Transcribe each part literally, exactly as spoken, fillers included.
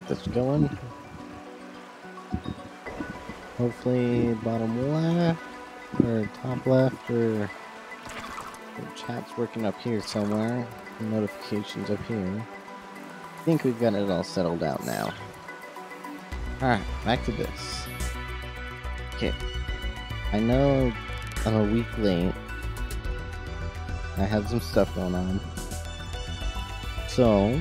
That's going. Hopefully bottom left, or top left, or the chat's working up here somewhere. Notifications up here. I think we've got it all settled out now. Alright, back to this. Okay. I know I'm a week late. I had some stuff going on. So,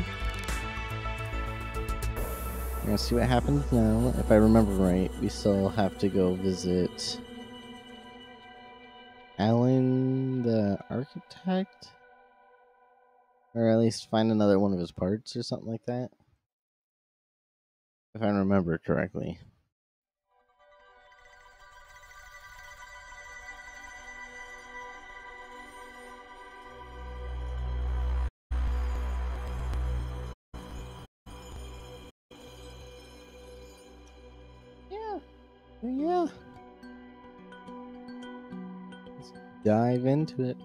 we're gonna see what happens now. If I remember right, we still have to go visit Alan the architect? Or at least find another one of his parts or something like that. If I remember correctly. Yeah. Yeah. Let's dive into it.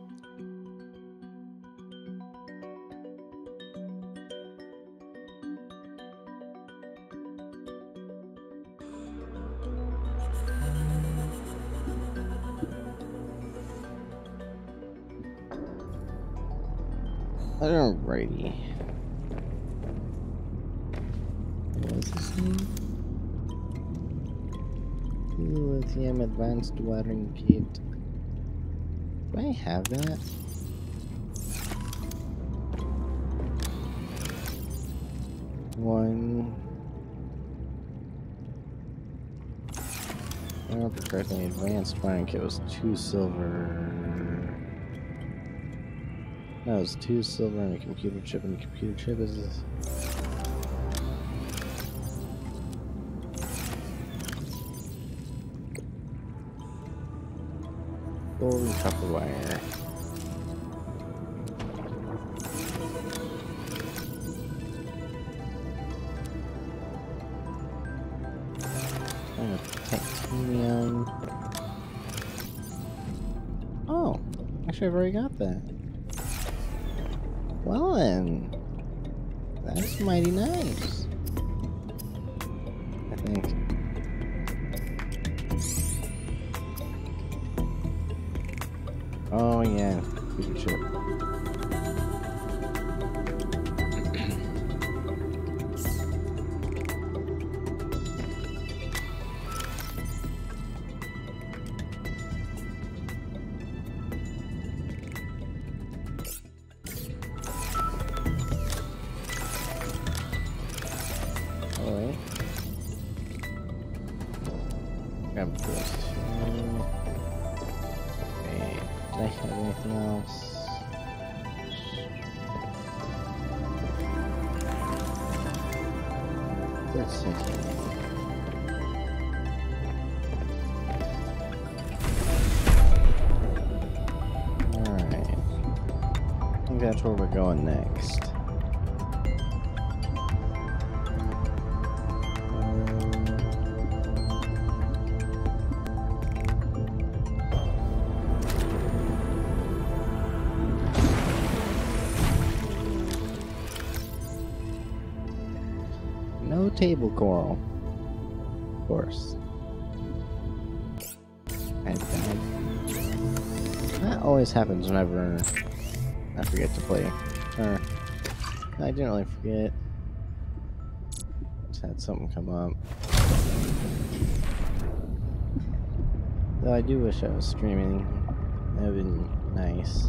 Alrighty. What was this name? Lithium Advanced Watering Kit. Do I have that? One. I remember correctly, Advanced Watering Kit was two silver. No, it's two silver and a computer chip, and the computer chip is this. Gold and copper wire. Uh, titanium. Oh, actually, I've already got that. Well then, that's mighty nice, I think. Oh yeah, computer chip. Alright. Grab this. Okay. Did I have anything else? Let's see. Alright. I think that's where we're going next. No table coral. Of course. And that, that always happens whenever I forget to play. Or, I didn't really forget. Just had something come up. Though I do wish I was streaming. That would have been nice.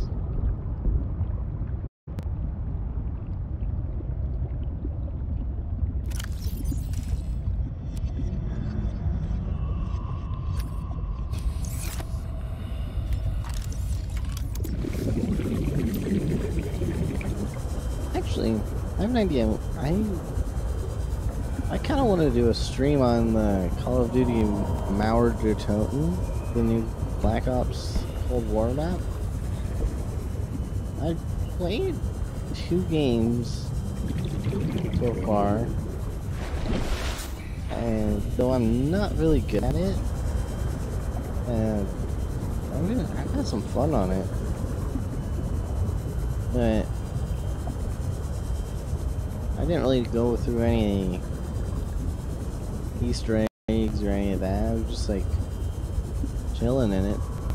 Actually, I have an idea. I I kind of want to do a stream on the Call of Duty Mauer der Toten, the new Black Ops Cold War map. I played two games so far, and though I'm not really good at it, and I'm gonna I had some fun on it, but I didn't really go through any Easter eggs or any of that. We're just like chilling in it.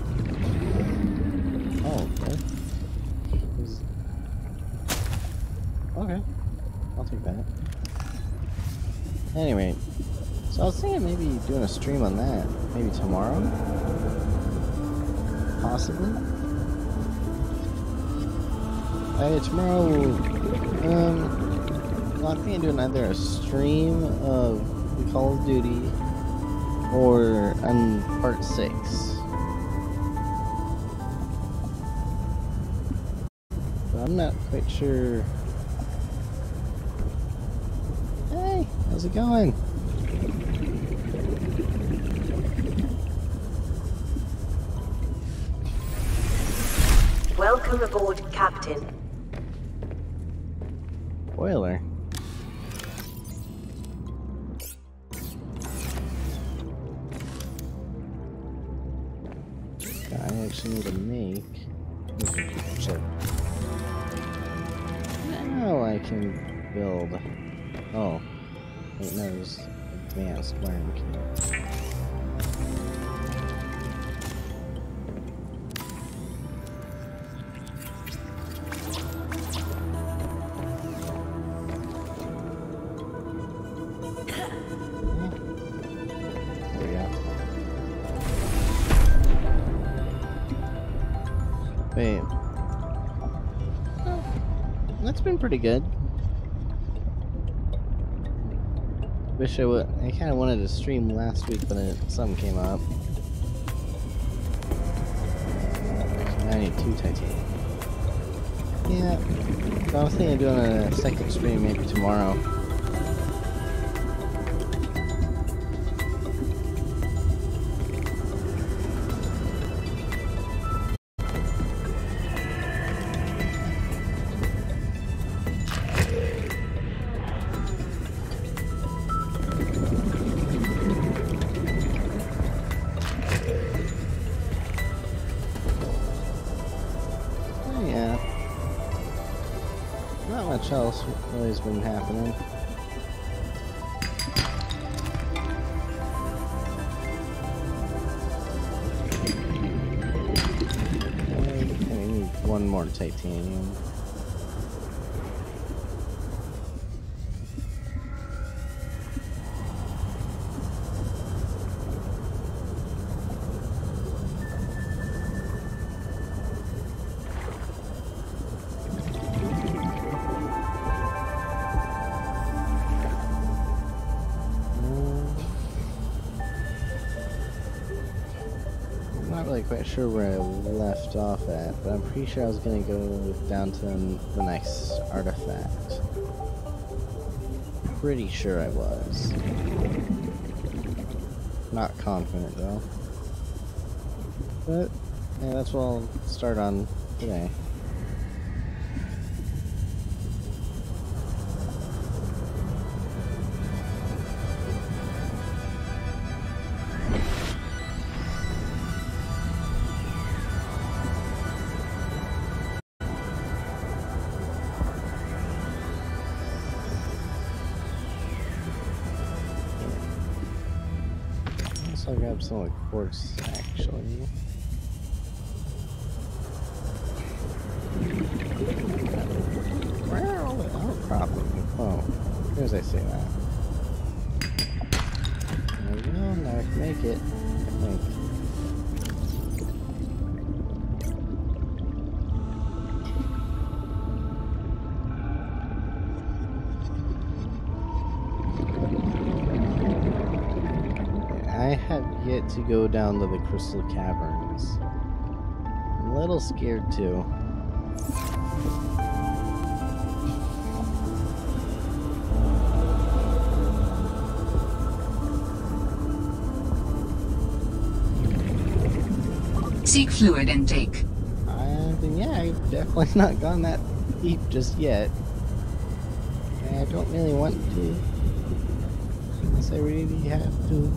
Oh, okay. Is... Okay. I'll take that. Anyway, so I was thinking maybe doing a stream on that. Maybe tomorrow? Possibly? Uh, tomorrow, um, well, I'm thinking doing either a stream of Call of Duty or on part six. But I'm not quite sure. Hey, how's it going? Welcome aboard, Captain. Boiler. I actually need to make. Check. Now I can build. Oh, wait, no, there's advanced wiring key. Wait. Oh, that's been pretty good. Wish I would. I kind of wanted to stream last week, but it, something came up. Actually, I need two titanium. Yeah. So I was thinking of doing a second stream maybe tomorrow. Much else really has been happening. I need one more titanium. Quite sure where I left off at, but I'm pretty sure I was gonna go down to the next artifact. Pretty sure I was. Not confident though. But yeah, that's what I'll start on today. I'll grab some of the quartz, actually. Where are all the outcropping? Oh, as soon as I say that. There we go, now I can make it, I think. I have yet to go down to the Crystal Caverns. I'm a little scared too. Seek fluid intake. Uh, then yeah, I've definitely not gone that deep just yet. I don't really want to. Unless I really have to.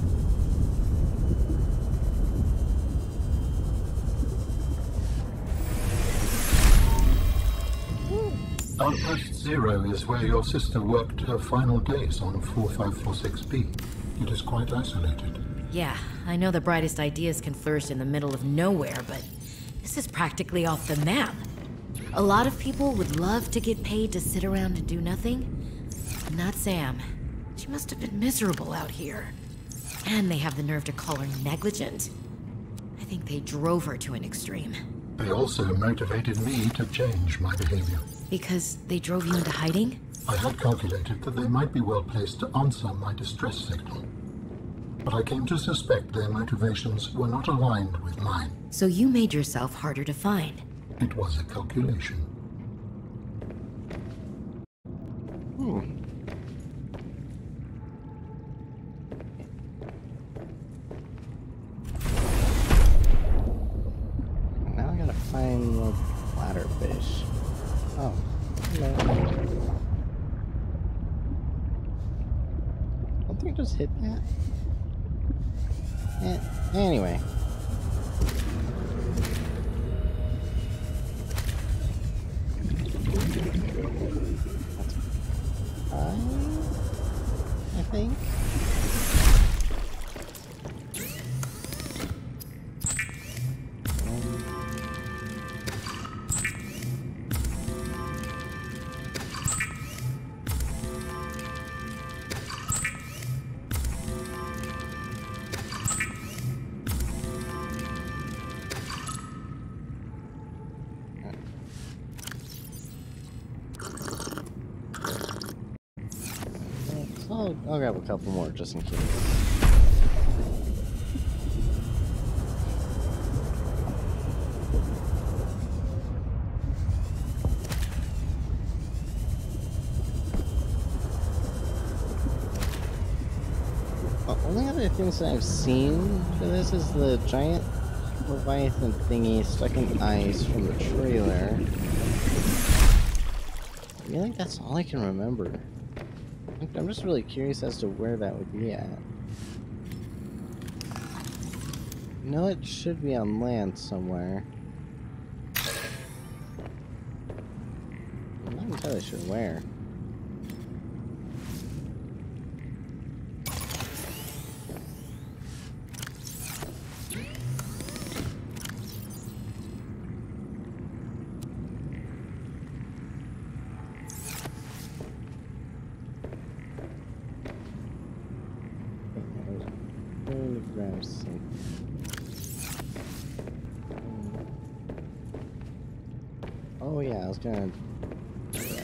Outpost Zero is where your sister worked her final days on four five four six B. It is quite isolated. Yeah, I know the brightest ideas can flourish in the middle of nowhere, but this is practically off the map. A lot of people would love to get paid to sit around and do nothing. Not Sam. She must have been miserable out here. And they have the nerve to call her negligent. I think they drove her to an extreme. They also motivated me to change my behavior. Because they drove you into hiding? I had calculated that they might be well placed to answer my distress signal. But I came to suspect their motivations were not aligned with mine. So you made yourself harder to find. It was a calculation. Hmm. Now I gotta find the bladderfish. Oh, hello. I think I just hit that. Eh, anyway. That's fine, I think. I'll, I'll grab a couple more just in case. The only other things that I've seen for this is the giant Leviathan thingy stuck in ice from the trailer. I feel like that's all I can remember. I'm just really curious as to where that would be at. I know it should be on land somewhere. I'm not entirely sure where. Oh yeah, I was gonna... Yeah.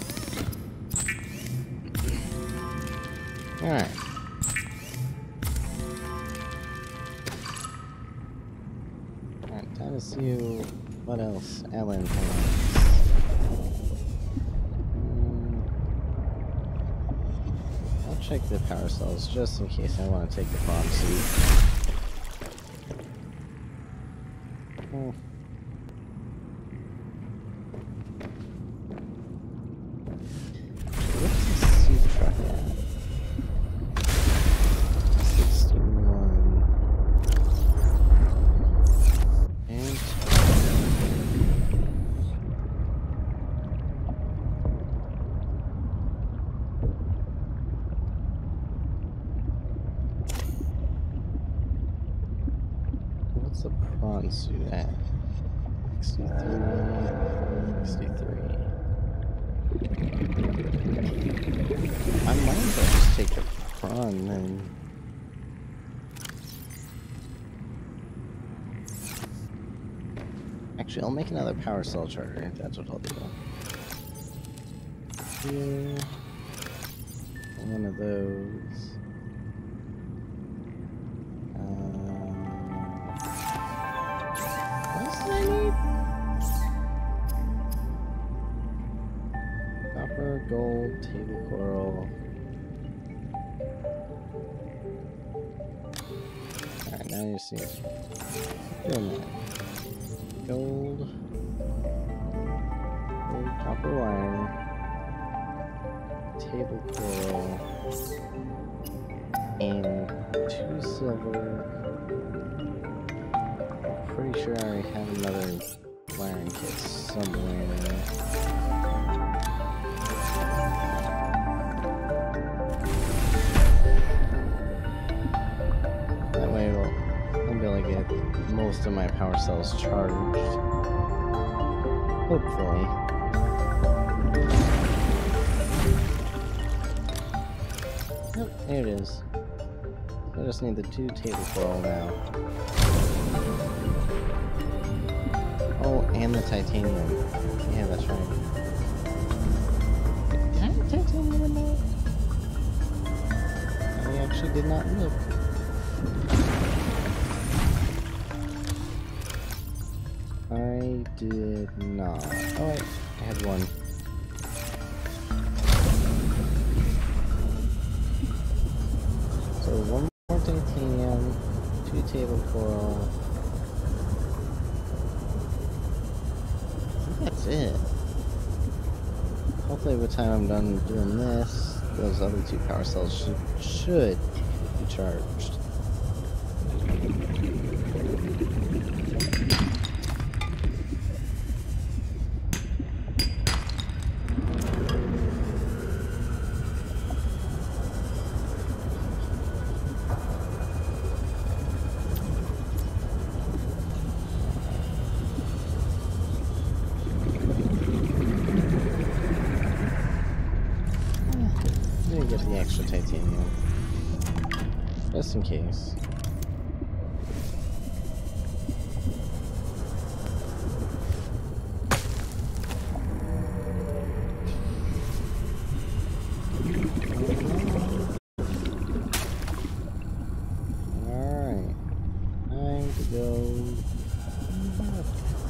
Alright. Alright, time to see what else Ellen has. Um, I'll check the power cells just in case I want to take the bomb suit. Oh. What's the prawn suit at? sixty-three, sixty-three. I might as well just take the prawn then. Actually, I'll make another power cell charter. That's what I'll do. Here. One of those. I need copper, gold, table coral. Alright, now you see it. Doing that. Gold, gold, copper wire, table coral, and two silver. Pretty sure I already have another wiring kit somewhere. most of my power cells charged. Hopefully. Yep, there it is. I just need the two table coral now. Oh, and the titanium. Yeah, that's right. Did I have titanium in there? I actually did not look. I did not. Oh wait, I had one. So one more titanium, two table coral. I think that's it. Hopefully by the time I'm done doing this, those other two power cells should, should be charged. Get the extra titanium, just in case. Alright, time to go back.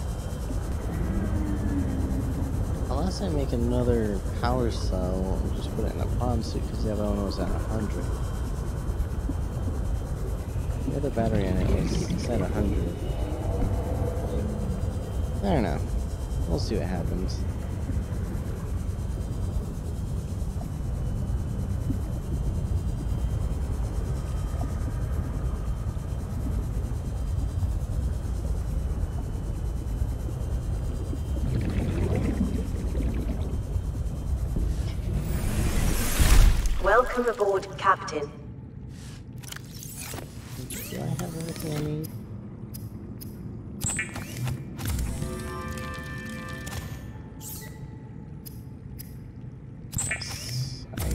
Unless I make another power cell and just put it in a prom suit because the other one was at one hundred. The other battery in it was at one hundred. I don't know. We'll see what happens. Welcome aboard, Captain. Do I have everything I need? Yes, I do.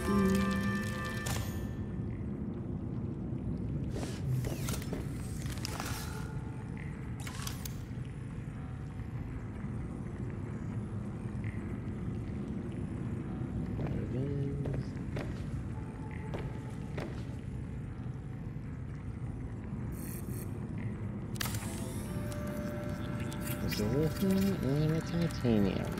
There it is. There's a lithium and a titanium.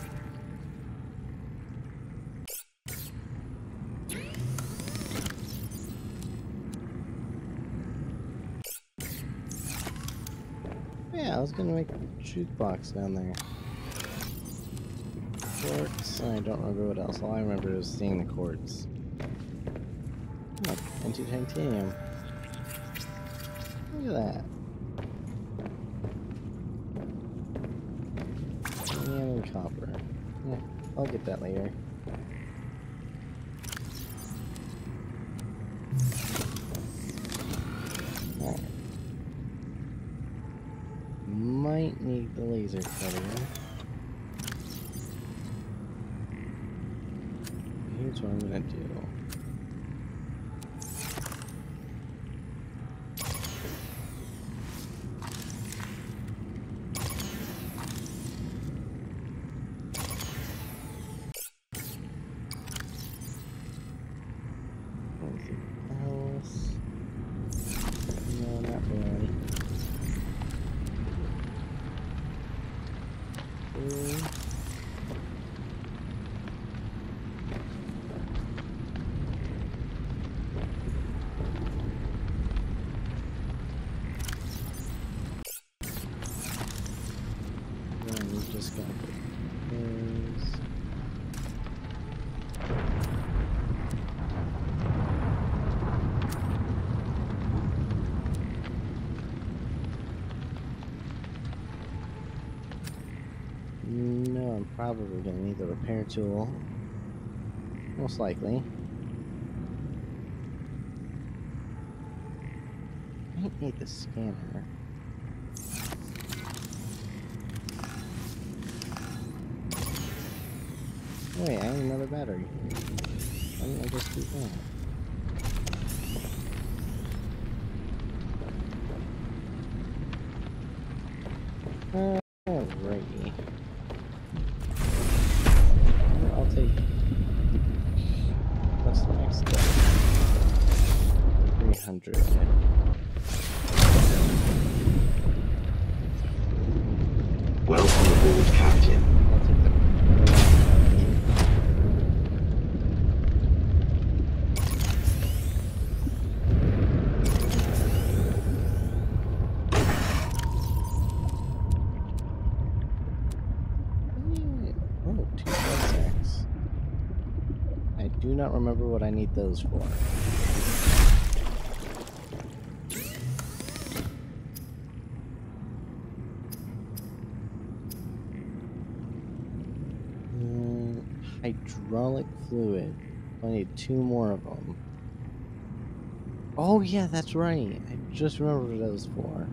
Yeah, I was gonna make a jukebox down there. Quartz, and I don't remember what else. All I remember was seeing the quartz. Look, into titanium. Look at that. And copper. Yeah, I'll get that later. Alright. Might need the laser cutter. Here's what I'm gonna do. Anything else? No, not really. Okay. Then we just got the things. No, I'm probably gonna need the repair tool. Most likely. I might need the scanner. Wait, I need another battery. Why didn't I just do that? Alrighty. I'll take... What's the next step? three hundred. Welcome aboard, Captain. I'll take the... Oh, two insects. I do not remember what I need those for. Mm, hydraulic fluid. I need two more of them. Oh yeah, that's right. I just remember what those for.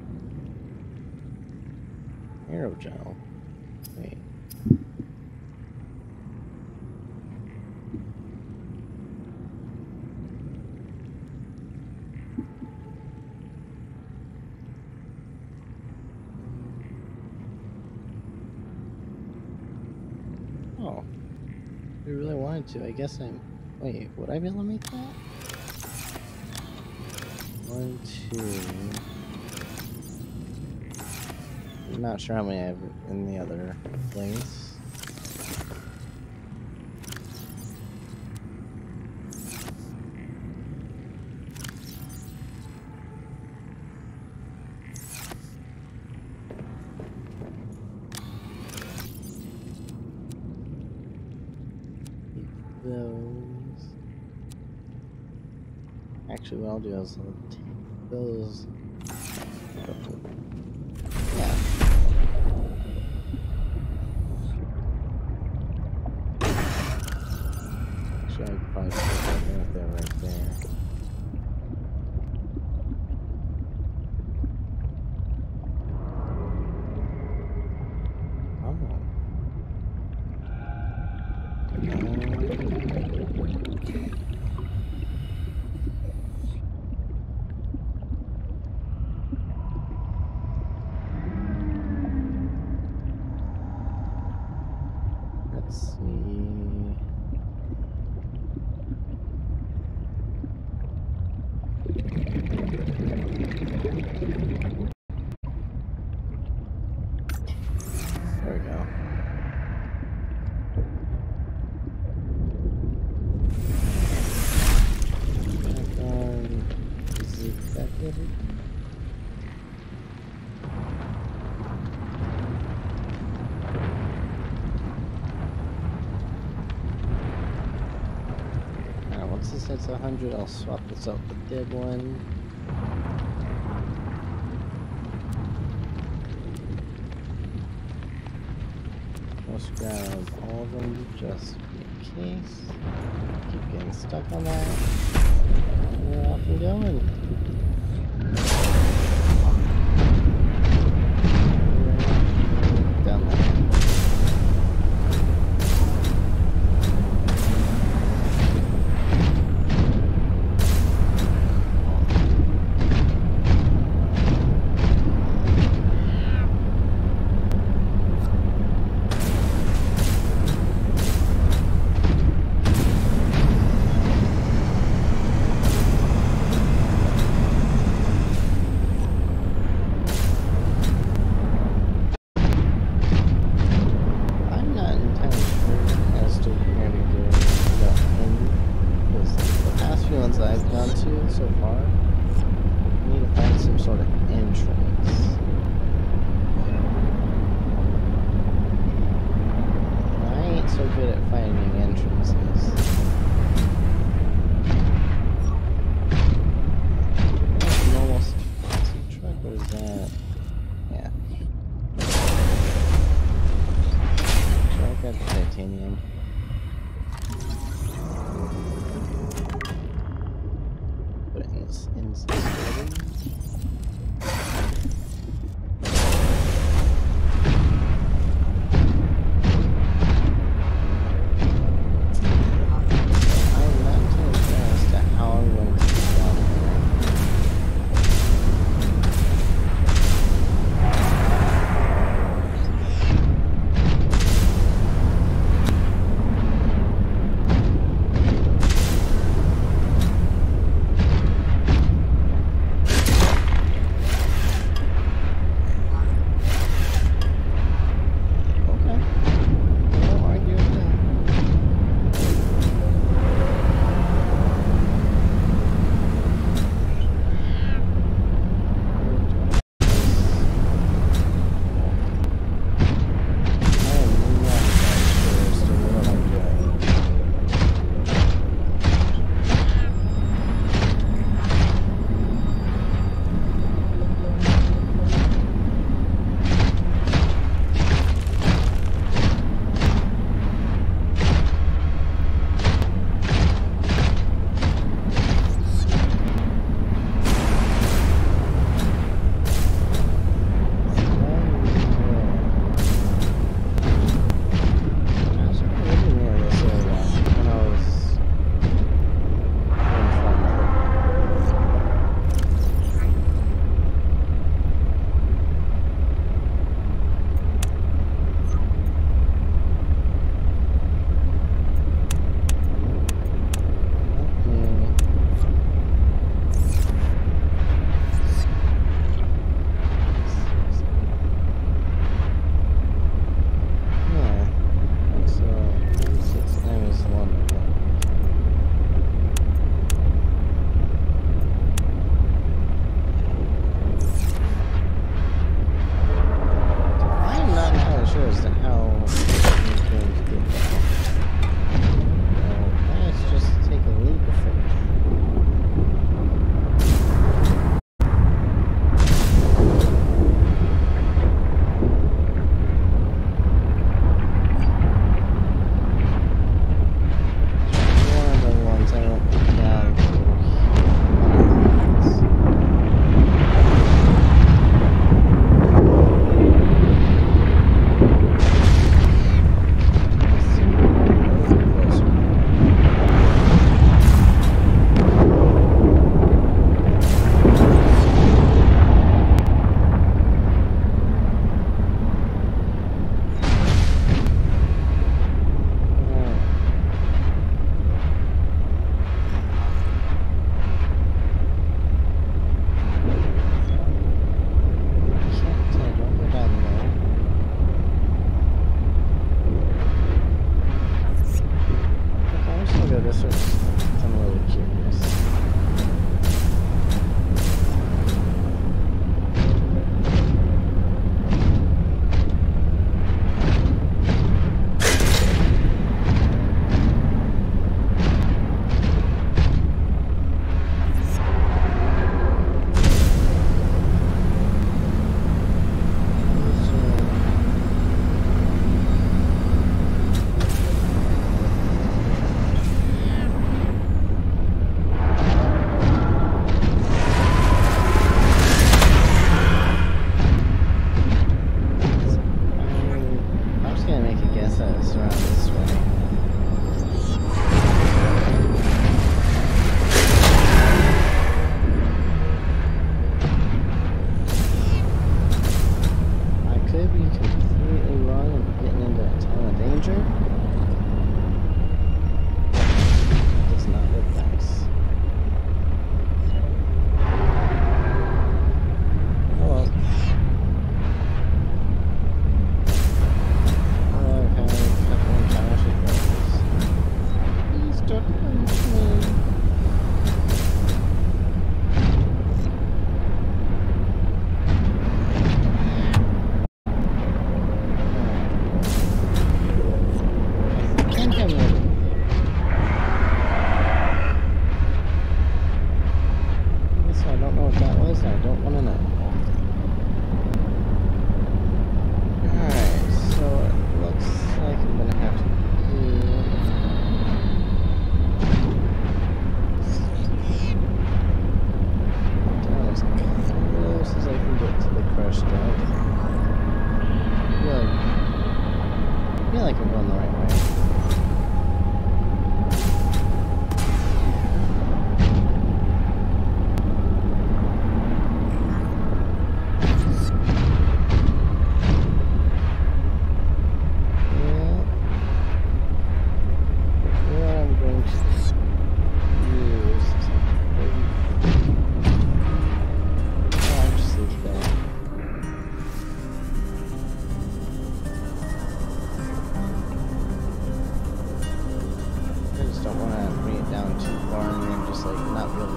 Aerogel. Wait. Oh. I really wanted to. I guess I'm... Wait, would I be able to make that? One, two... I'm not sure how many I have in the other place. Keep those. Actually, what I'll do is I'll take those. Yeah. Actually, I'd probably put that right there, right there. Oh. Let's see. There we go. Um, is it that good? Alright, once this hits one hundred, I'll swap this out with the dead one. Let's grab all of them just in case. Keep getting stuck on that. And we're off and going. Down there. I'm not entirely sure as to where to go without him, because the past few ones that I've gone to so far, I need to find some sort of entrance. And I ain't so good at finding entrances. That's a normal sea truck, or is that? Yeah. So I got the titanium. Put it in this inside storage.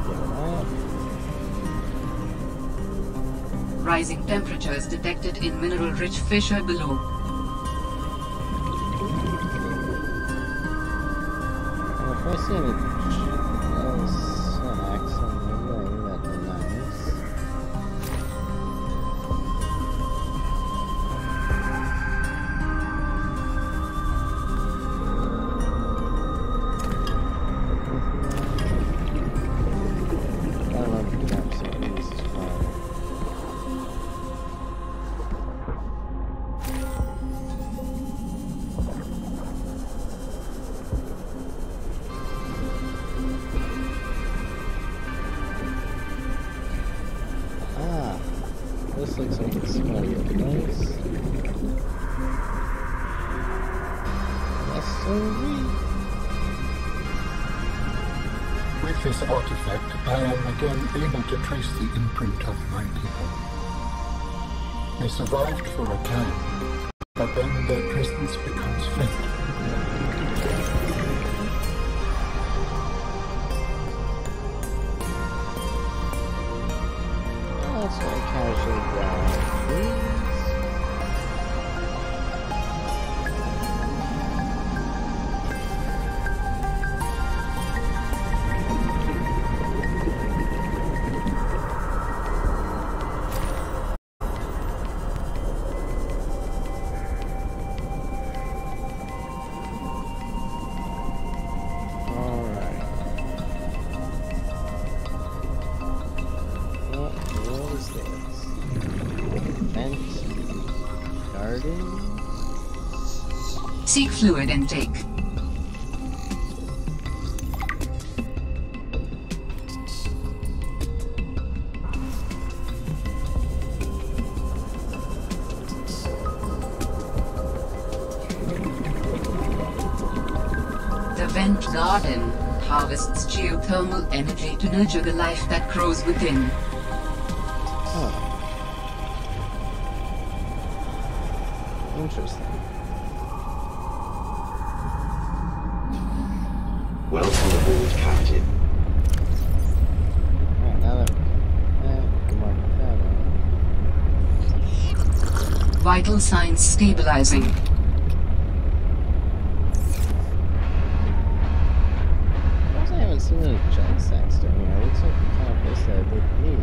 Rising temperatures detected in mineral-rich fissure below. Well, if I see any uh, snacks on the way, that'd be nice. I don't know if the campsite is far. Ah, this looks like it's gonna be a place. Yes, sirree. With this artifact, I am again able to trace the imprint of my people. They survived for a time, but then their presence becomes faint. That's what I casually grab, please. Alright. What, what is this? Vent. Garden? Seek fluid intake. The vent garden harvests geothermal energy to nurture the life that grows within. Oh. Interesting. Welcome aboard, Captain. Alright, now that eh, we mark that out. Vital signs stabilizing. I haven't seen any junk sacks down here. It looks like the kind of place that would be.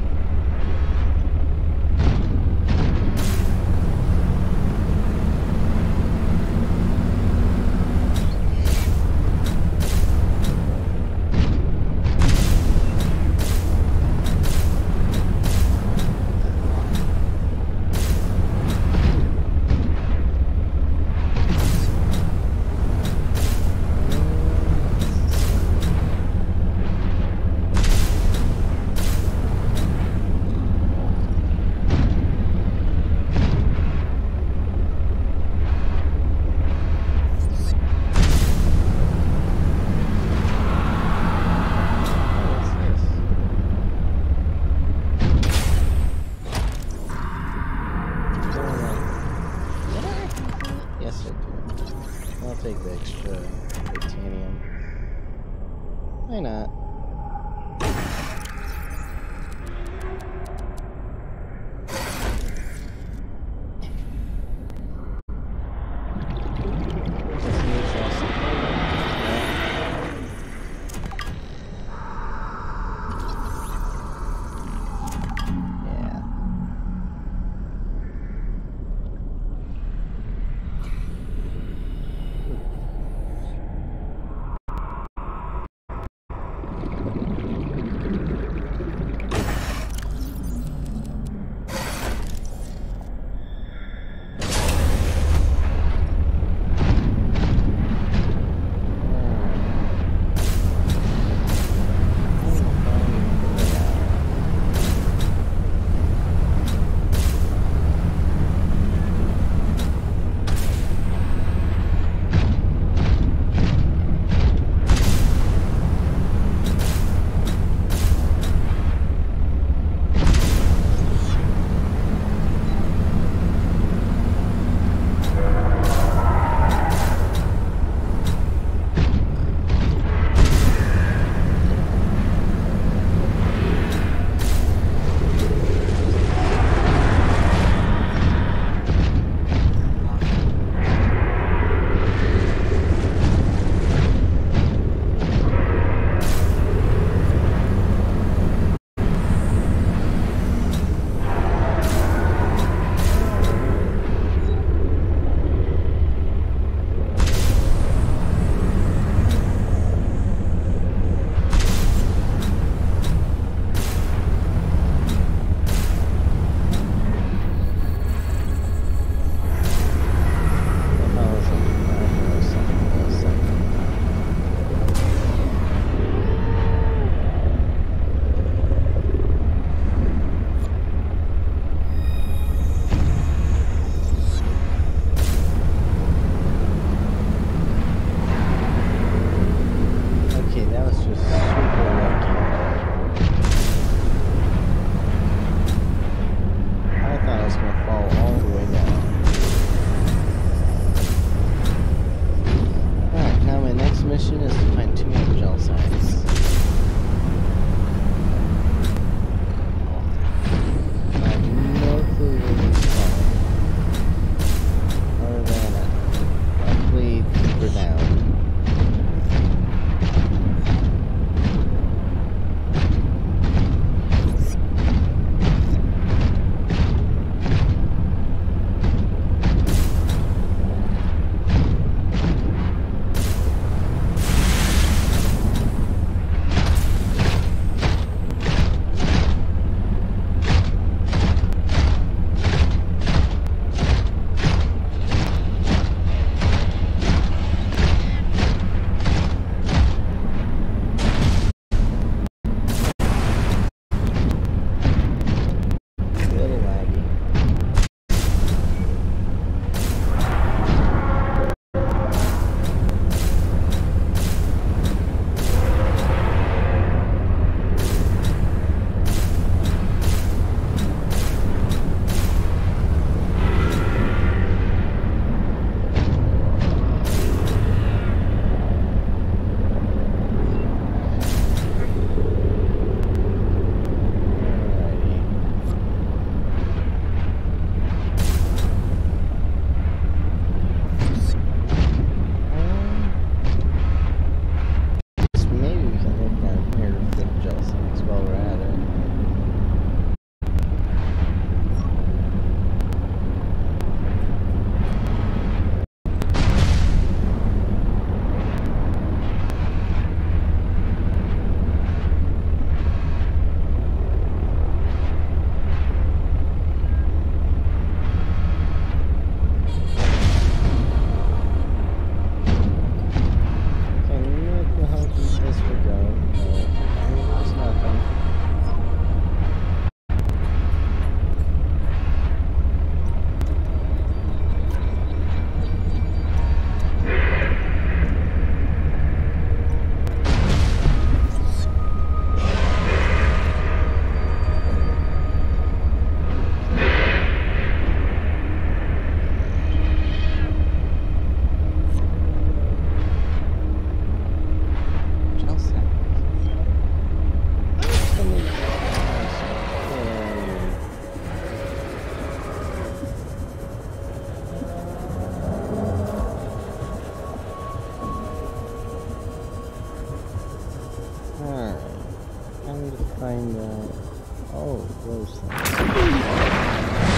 find uh oh those things.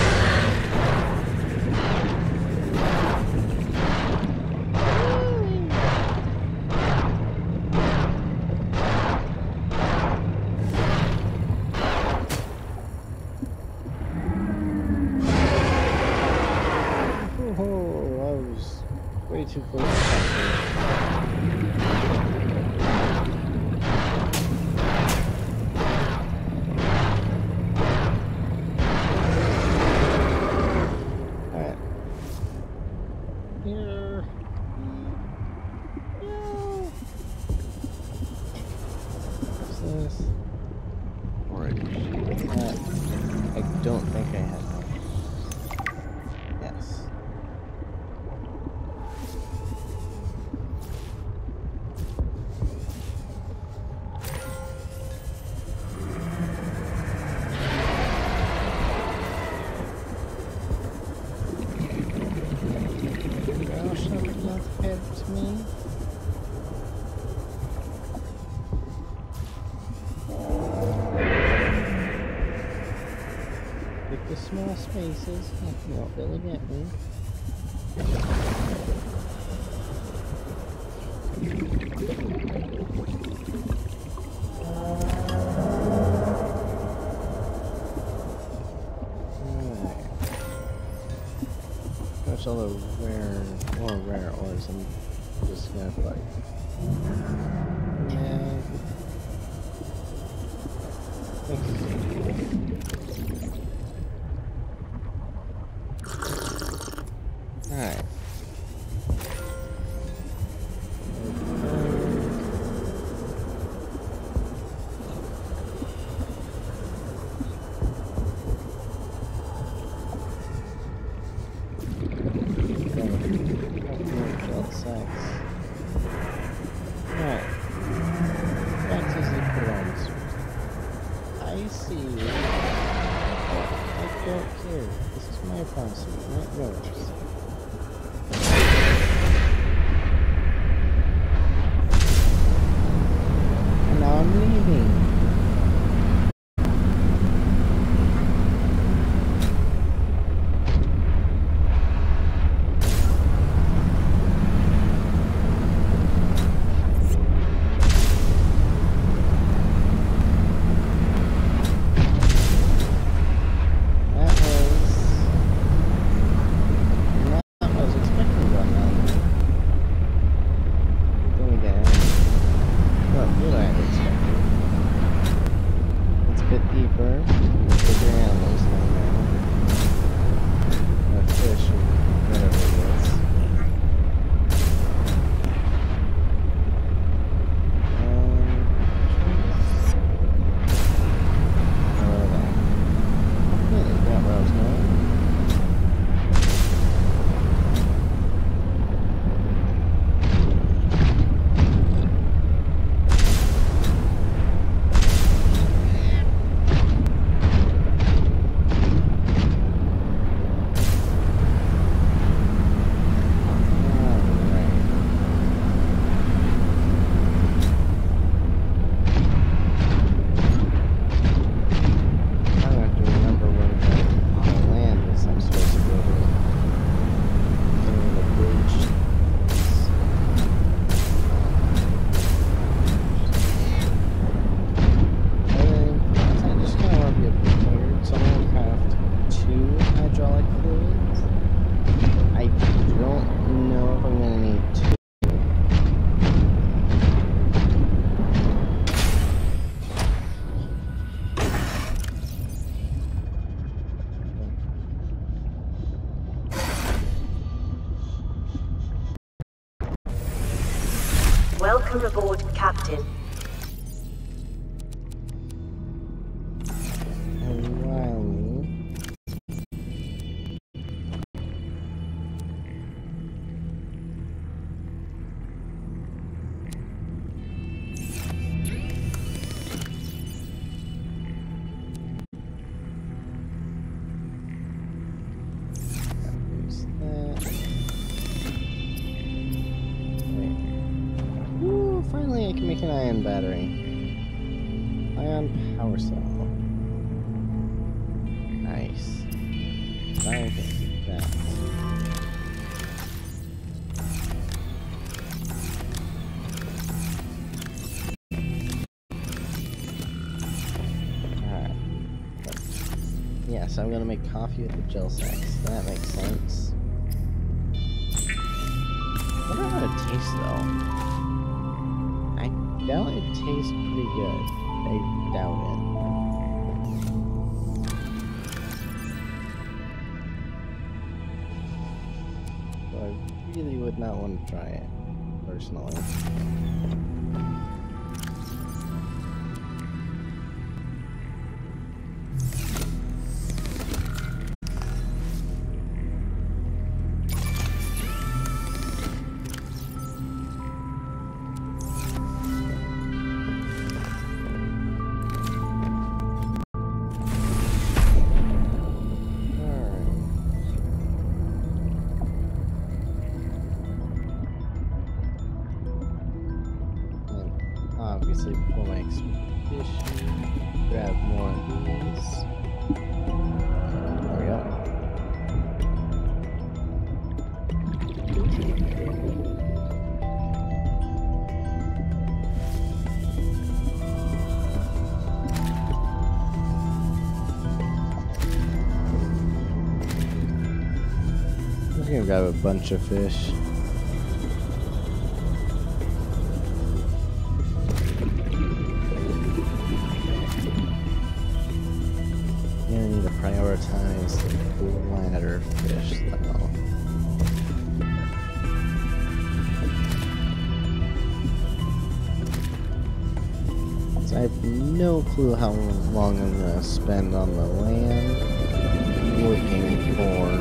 Way too close to Alright. Here. What's this? Alright. Uh, I don't think I have one. Yes. The small spaces, you won't really get me. Alright. That's all the rare, more rare ores. I'm just gonna like. Yeah. Alright. I see you. I don't care. This is my property, not yours. And now I'm leaving. Welcome aboard, Captain. Finally, I can make an ion battery. I And power cell. Nice. I can keep that. Alright. Yes, I'm gonna make coffee with the gel sacks. That makes sense. I wonder how it tastes though. I doubt it tastes pretty good. I doubt it. So I really would not want to try it, personally. Obviously, before my expedition, grab more of these. There we go. I'm just gonna grab a bunch of fish. Prioritize the bladder fish though. So I have no clue how long I'm gonna spend on the land looking for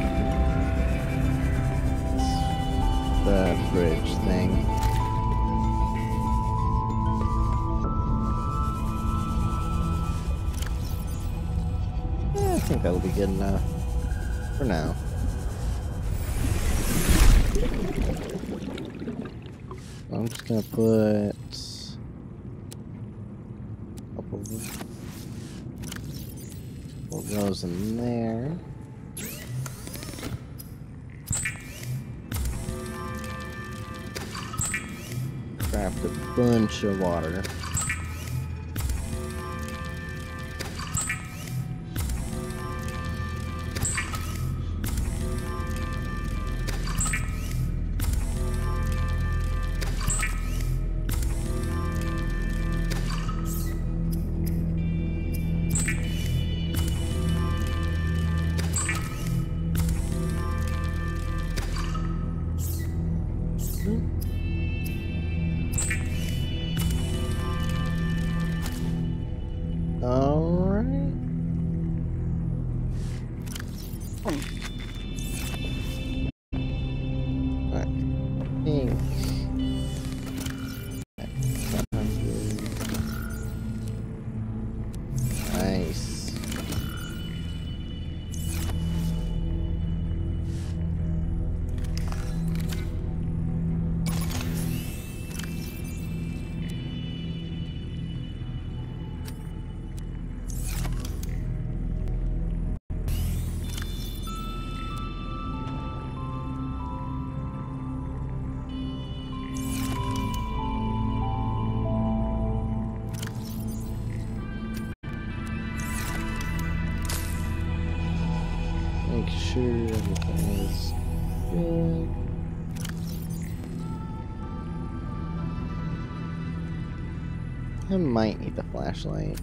the bridge thing. I think that'll be good enough for now. I'm just gonna put a couple of, couple of those in there. Craft a bunch of water. Alright. I think nice. Make sure everything is good. I might need the flashlight.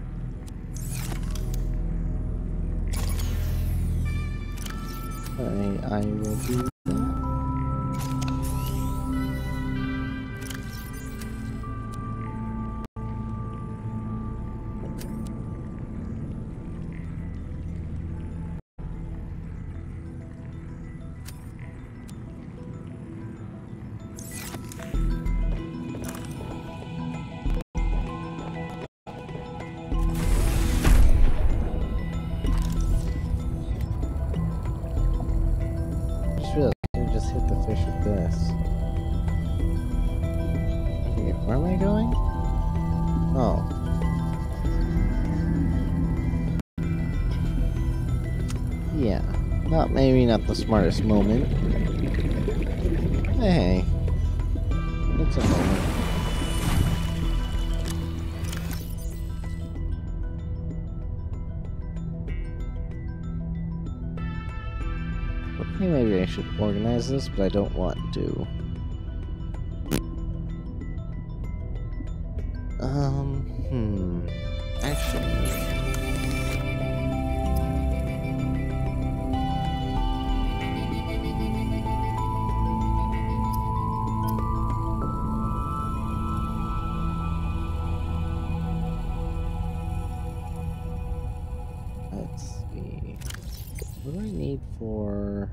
I, I will do that. Just hit the fish with this. Okay, where am I going? Oh. Yeah, not maybe not the smartest moment. But hey, it's a moment. Okay, maybe I should organize this, but I don't want to. Um, hmm. Actually. Let's see. What do I need for...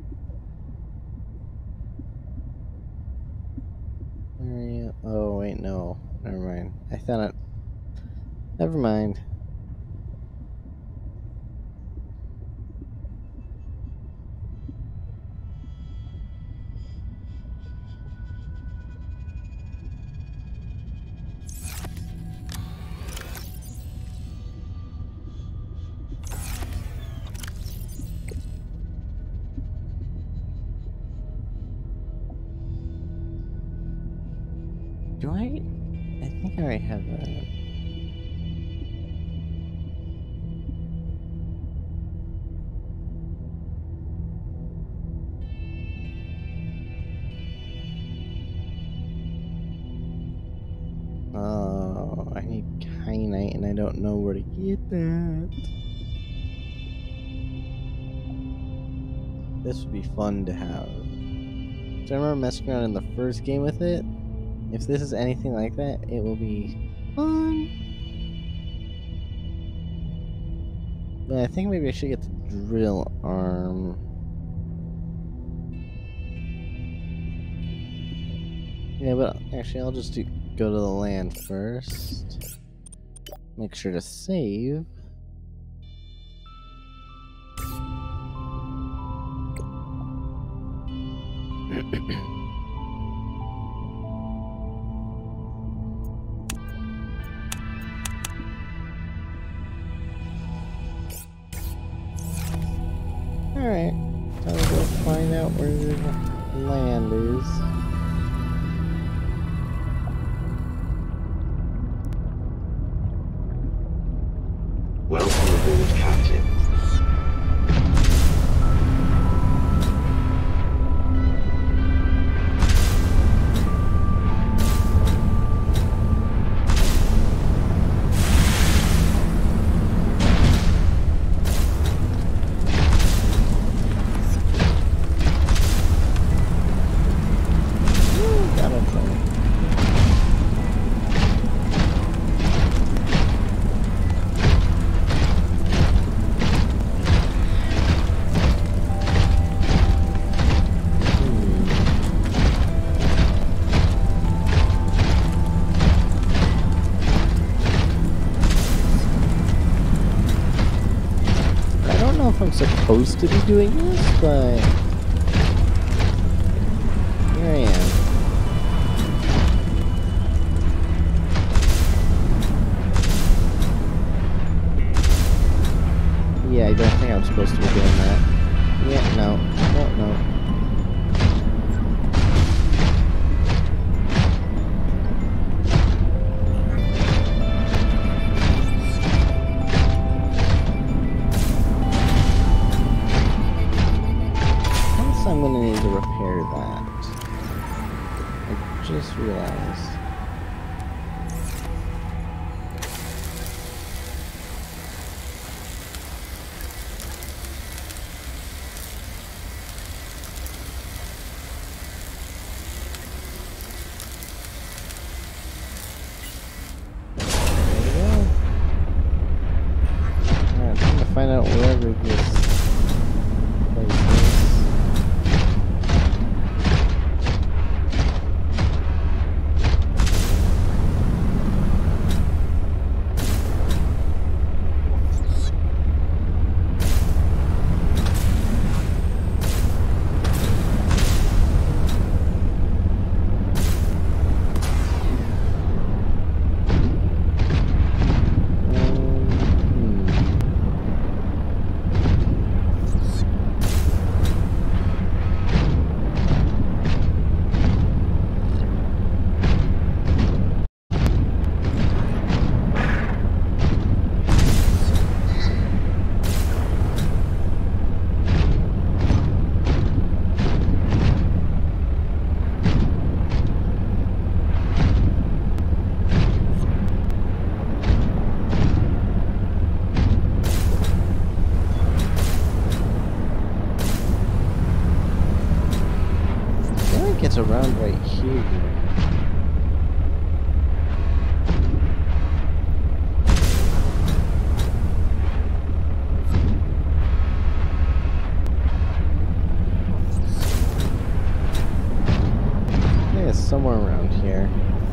Area? Oh, wait, no. Never mind. I thought it... Never mind. Do I? I think I already have that. Oh, I need kyanite and I don't know where to get that. This would be fun to have. So I remember messing around in the first game with it. If this is anything like that, it will be fun. But I think maybe I should get the drill arm. Yeah, but actually I'll just do, go to the land first. Make sure to save. Alright, time to go find out where the land is. Welcome aboard, Captain. I'm supposed to be doing this, but here I am. Yeah, I don't think I'm supposed to be doing that. Yeah, no, no, no. I'm gonna need to repair that. I just realized. There we go. Alright, I'm gonna find out wherever this place is. around right here. Yeah, it's somewhere around here.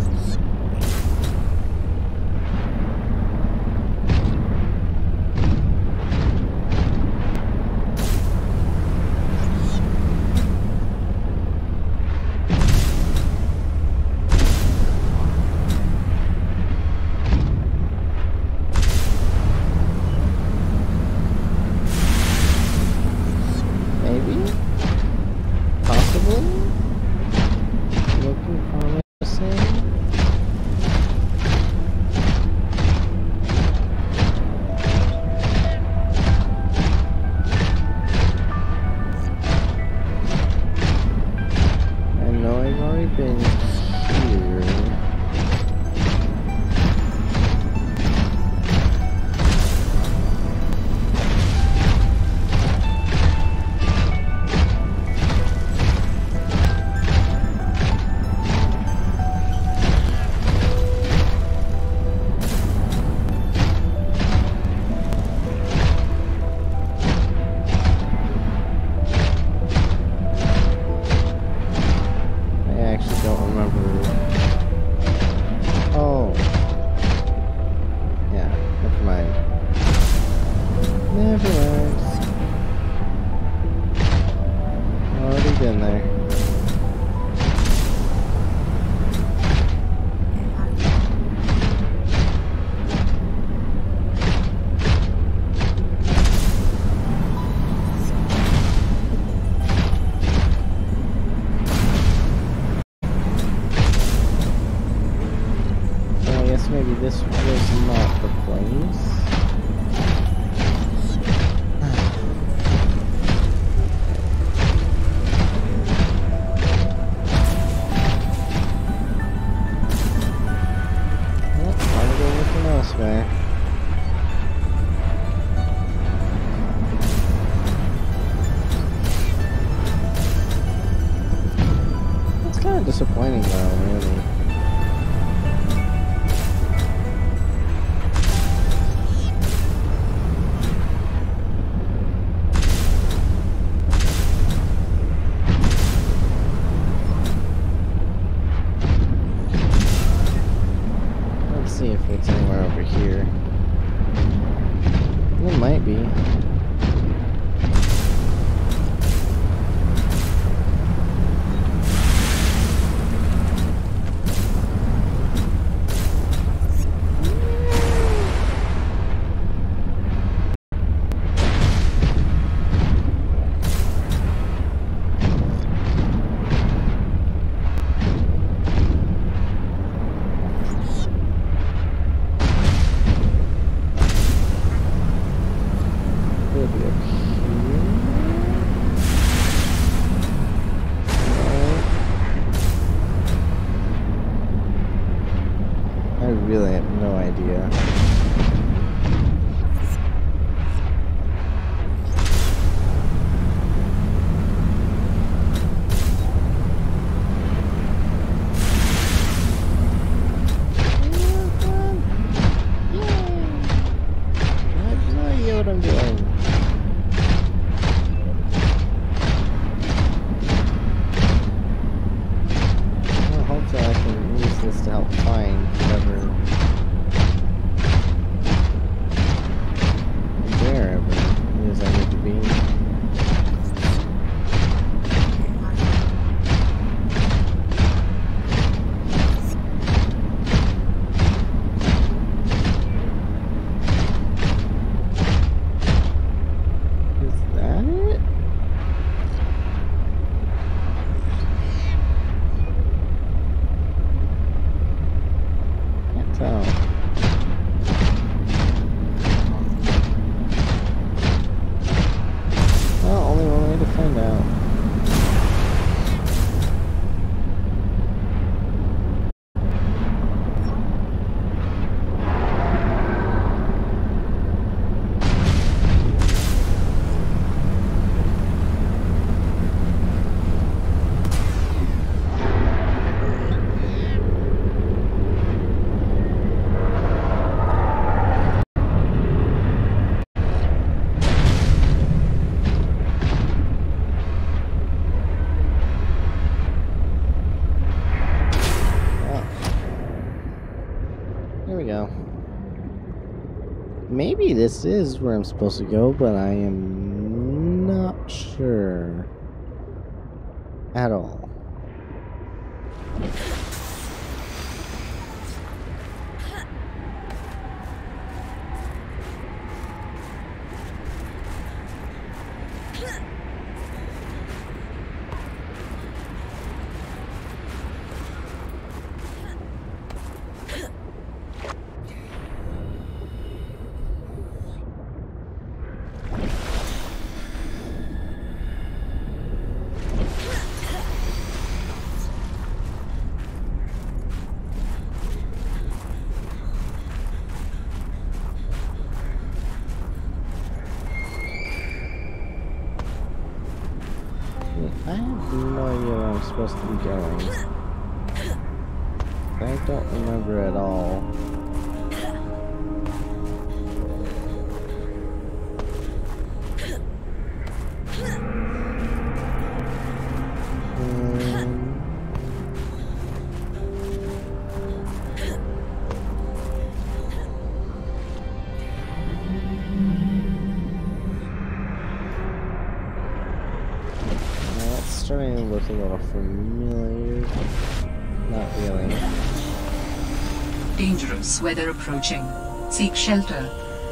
Maybe this was not the place. Well, I'll go looking elsewhere. It's kind of disappointing though, really. See if it's anywhere over here. It might be. I really have no idea. I have no idea what I'm doing. Well, hopefully I can use this to help find whatever, wherever it is I need to be. Maybe this is where I'm supposed to go, but I am not sure at all. I have no idea where I'm supposed to be going. I don't remember at all. Starting to look a little familiar. Not really. Dangerous weather approaching. Seek shelter.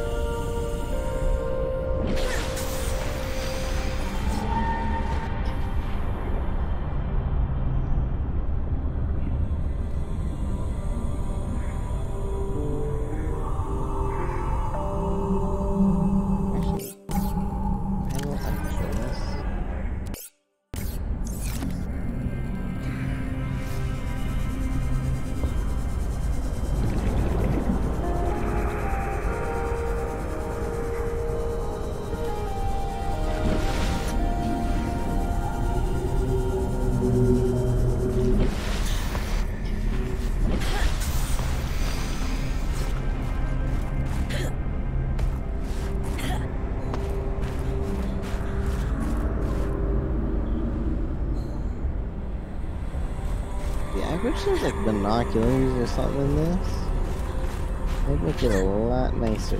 I wish there's like binoculars or something in this. It'd make it a lot nicer.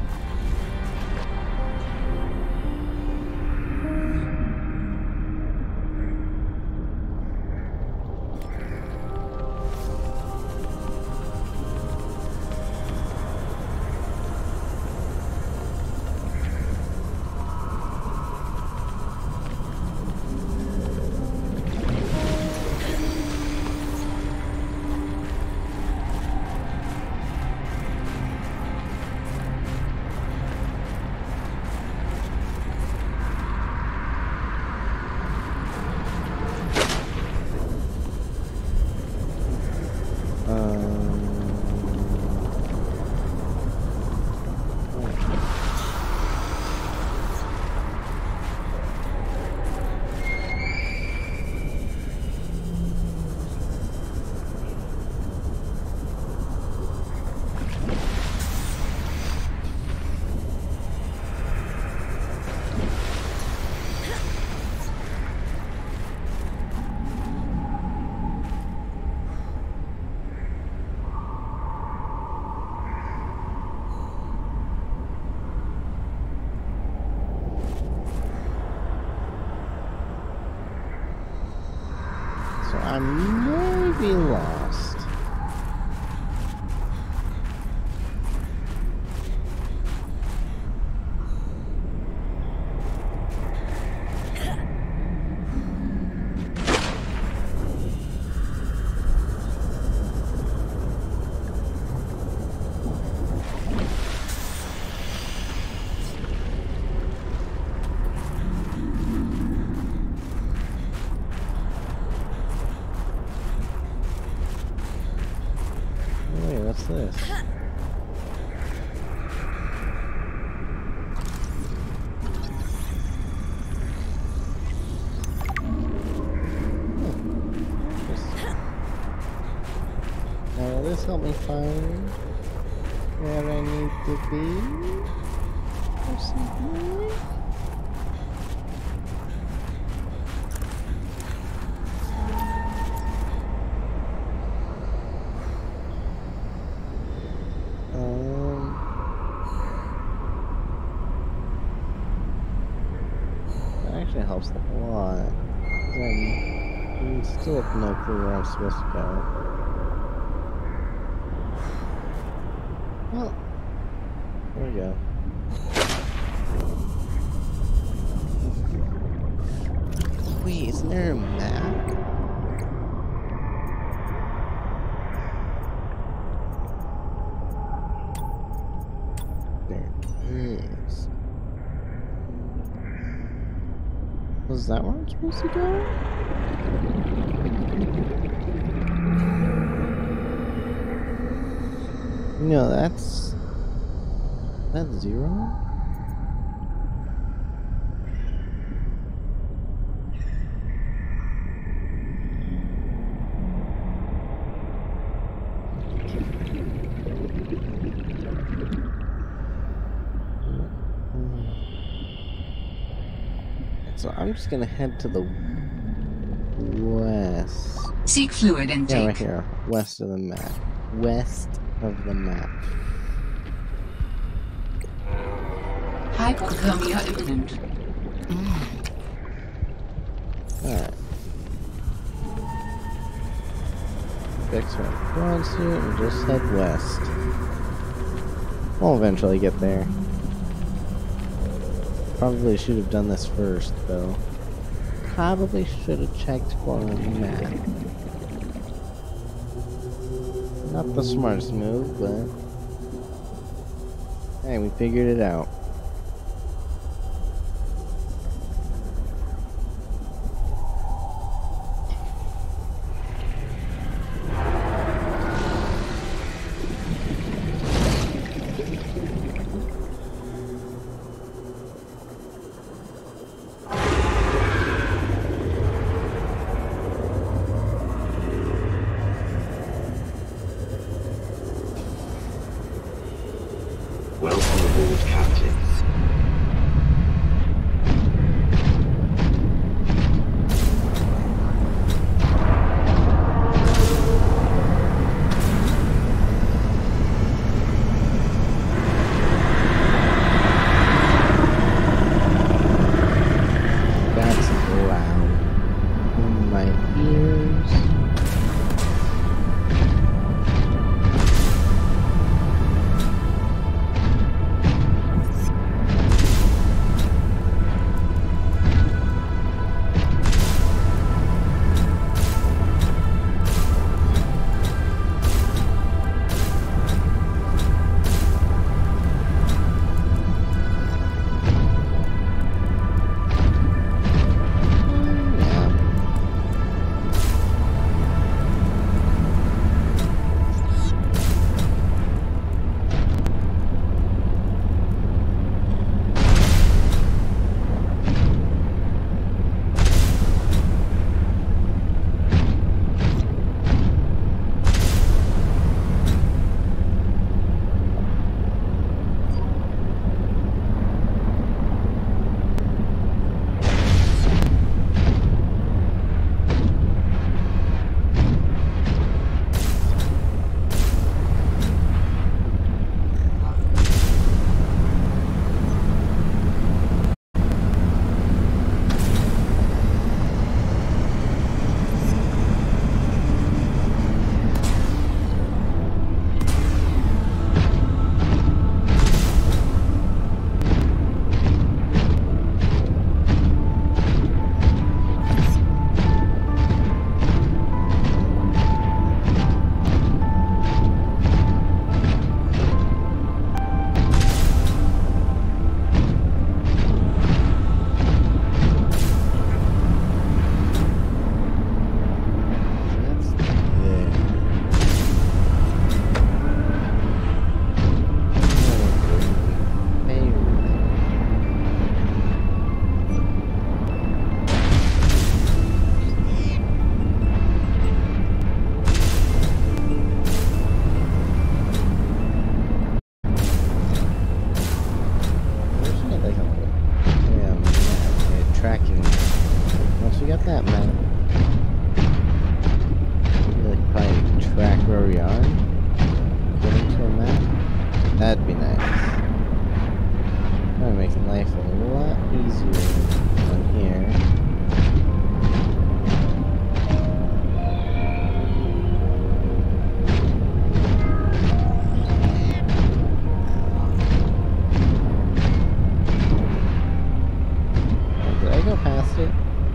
I may be lost. What's this? Now, will this help me find where I need to be? Or something? actually helps a lot. 'Cause I'm, I still have no clue where I'm supposed to go. Well, there we go. Wait, isn't there a map? There is. Was that where I'm supposed to go? No, that's... That's zero? So I'm just gonna head to the west. Seek fluid intake. Yeah, right here. West of the map. West of the map. Hypothermia imminent. Alright. Fix our prawn suit and just head west. We'll eventually get there. Probably should have done this first, though. Probably should have checked for a map. Not the smartest move, but... Hey, we figured it out. Welcome aboard, Captain. That's loud in my ears. that map. Maybe like probably track where we are. Getting to a map. That'd be nice. That would make life a lot easier on here. here. Did I go past it?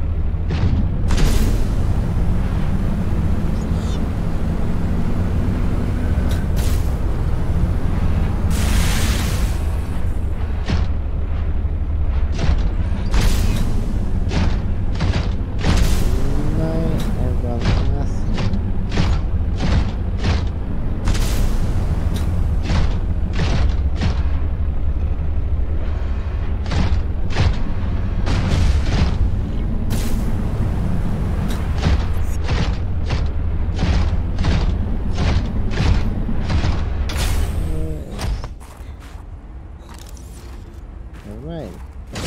Alright.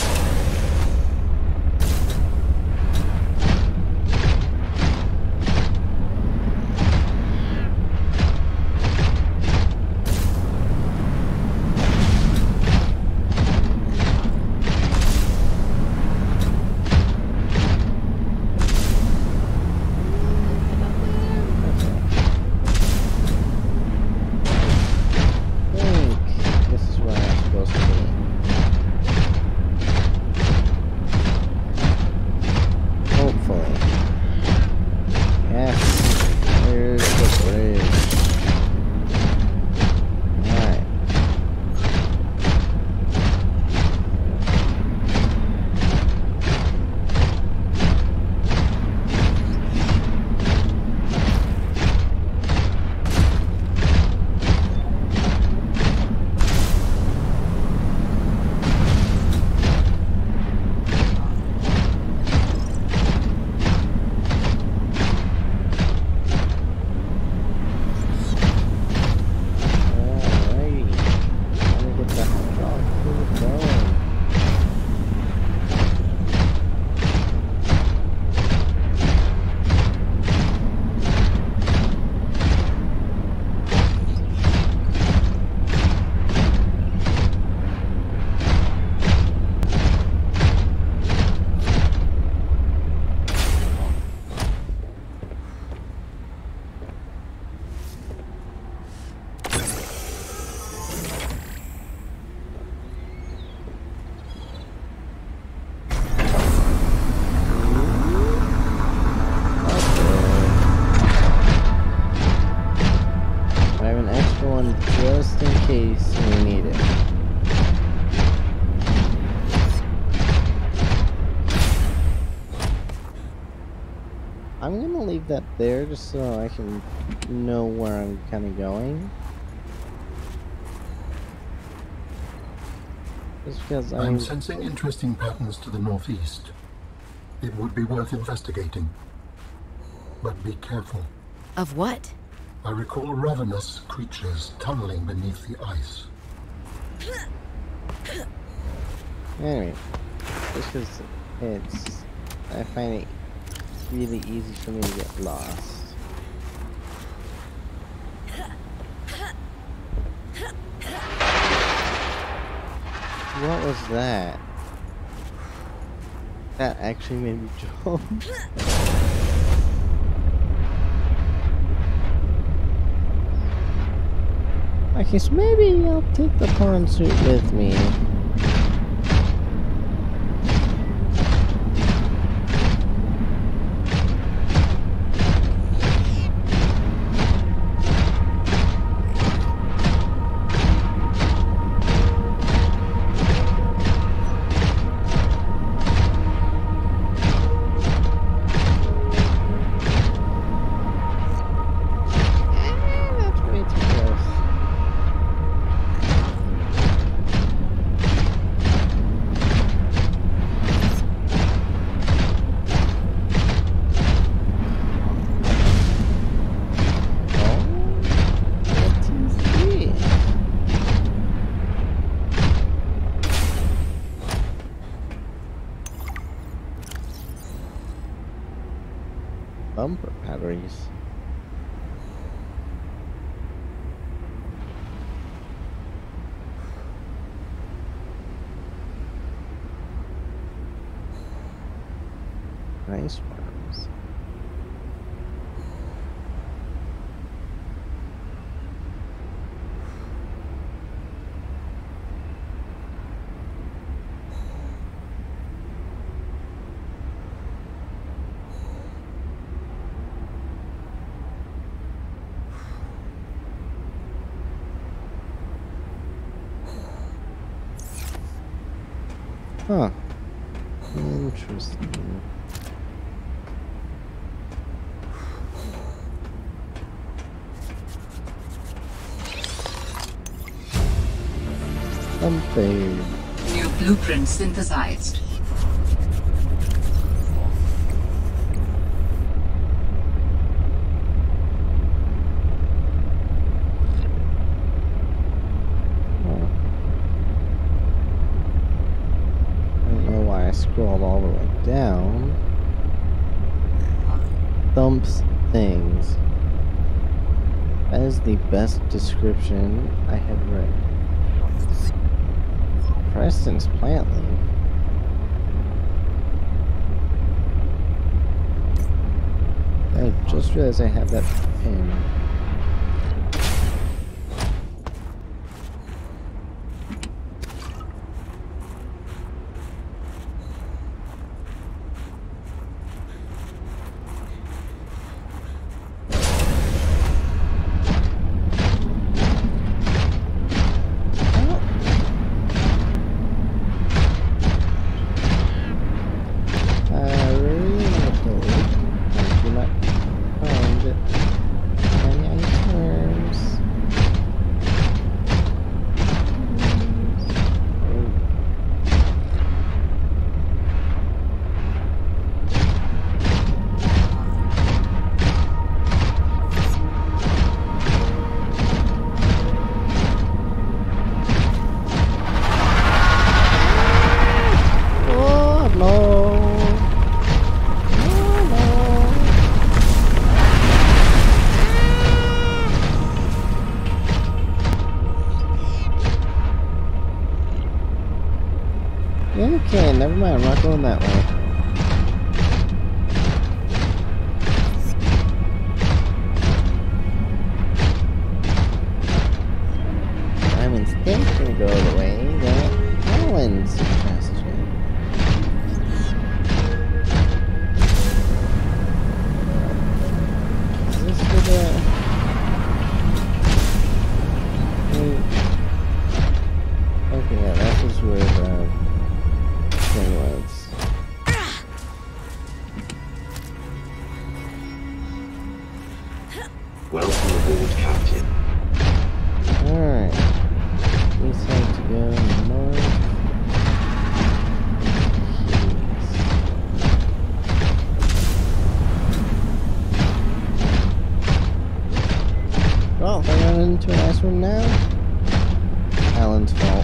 Just in case we need it. I'm gonna leave that there just so I can know where I'm kind of going. Just because I'm, I'm sensing interesting patterns to the northeast. It would be worth investigating. But be careful. Of what? I recall ravenous creatures tunneling beneath the ice. Anyway, just because it's, I find it really easy for me to get lost. What was that? That actually made me jump. Okay, so maybe I'll take the pawn suit with me. Bumper batteries. Ice worms. Huh. Interesting. Something. New blueprint synthesized. Scrolled all the way down. Thumps things. That is the best description I have read. Preston's plant leaf. I just realized I have that pin. Okay, never mind, I'm not going that way. I'm instead gonna go the way that Alan suggested. Is this for the... Okay, yeah, that was where the... was. Welcome aboard, Captain. Alright. We have to go north. Well, if I run into an ice room now, Alan's fault.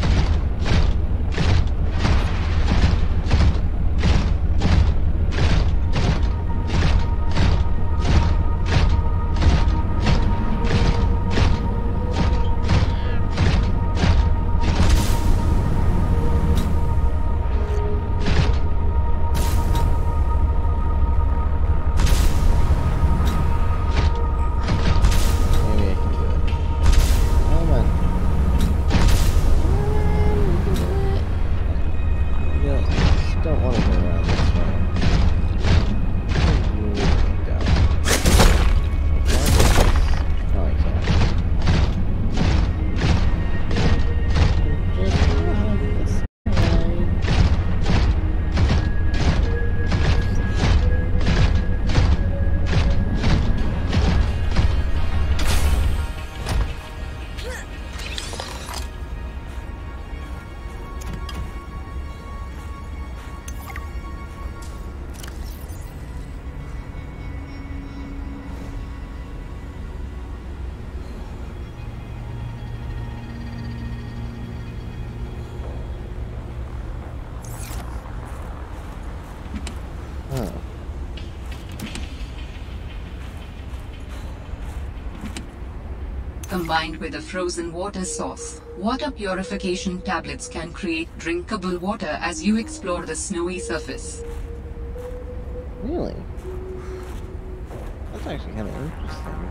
Combined with a frozen water source, water purification tablets can create drinkable water as you explore the snowy surface. Really? That's actually kind of interesting.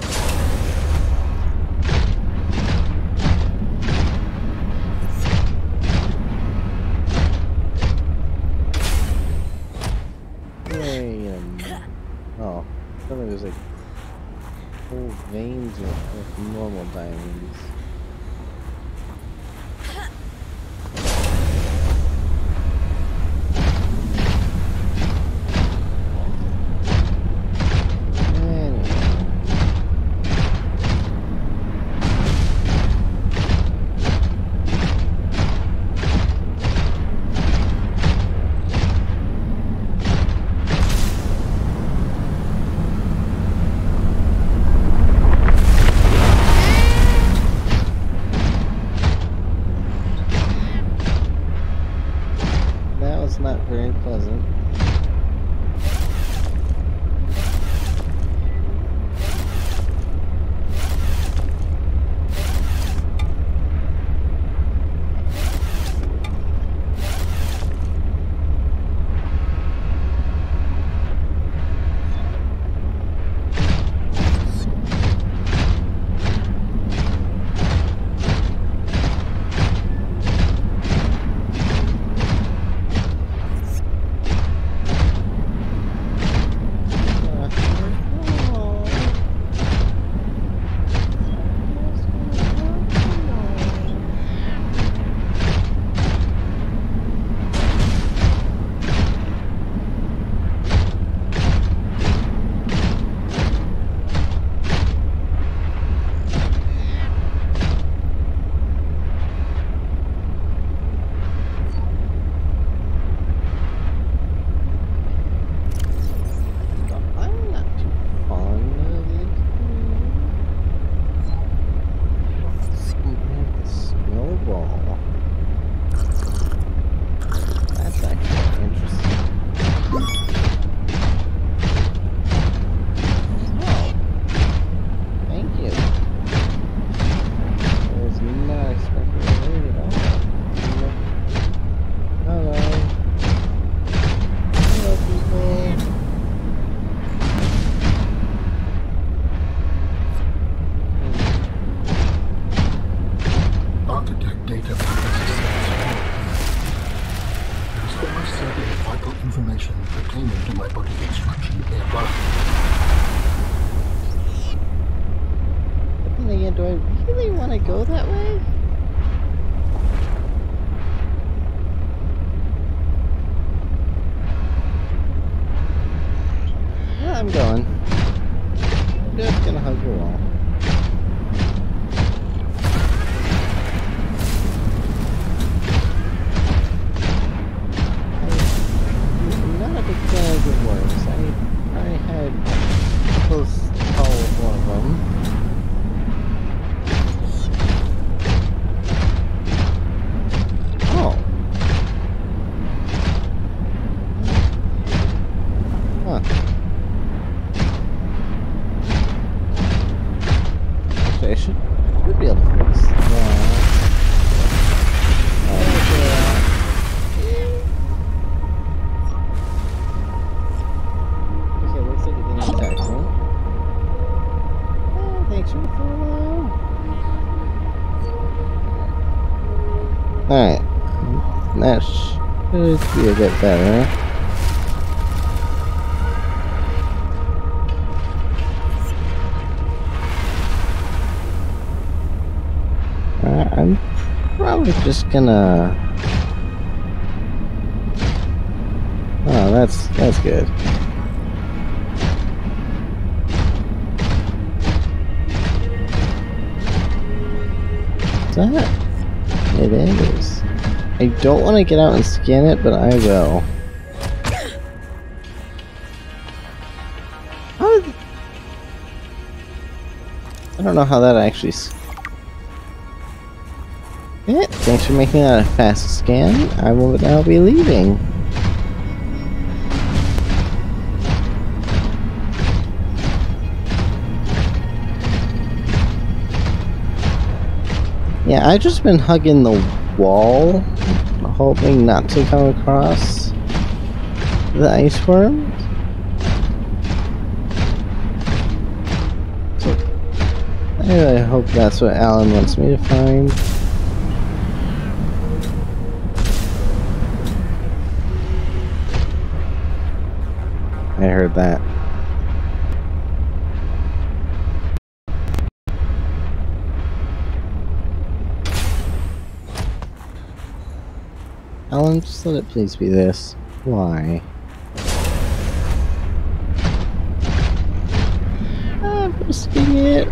Wait a minute. Oh, I thought it was like whole veins of, of normal diamonds. Not very pleasant. Information pertaining to my body construction nearby. But then again, do I really want to go that way? Yeah, I'm going. I'm just gonna hug the wall. Good words. I I had close call with one of them. Oh. Huh. Actually, I should would be able to fix that. Alright, that should be a bit better. Alright, I'm probably just gonna... Oh, that's, that's good. Is that? It is. I don't want to get out and scan it, but I will. How did... I don't know how that actually... Yeah, thanks for making that a fast scan. I will now be leaving. Yeah, I've just been hugging the wall, hoping not to come across the ice worm. I really hope that's what Alan wants me to find. I heard that. Alan, just let it please be this. Why? I'm risking it.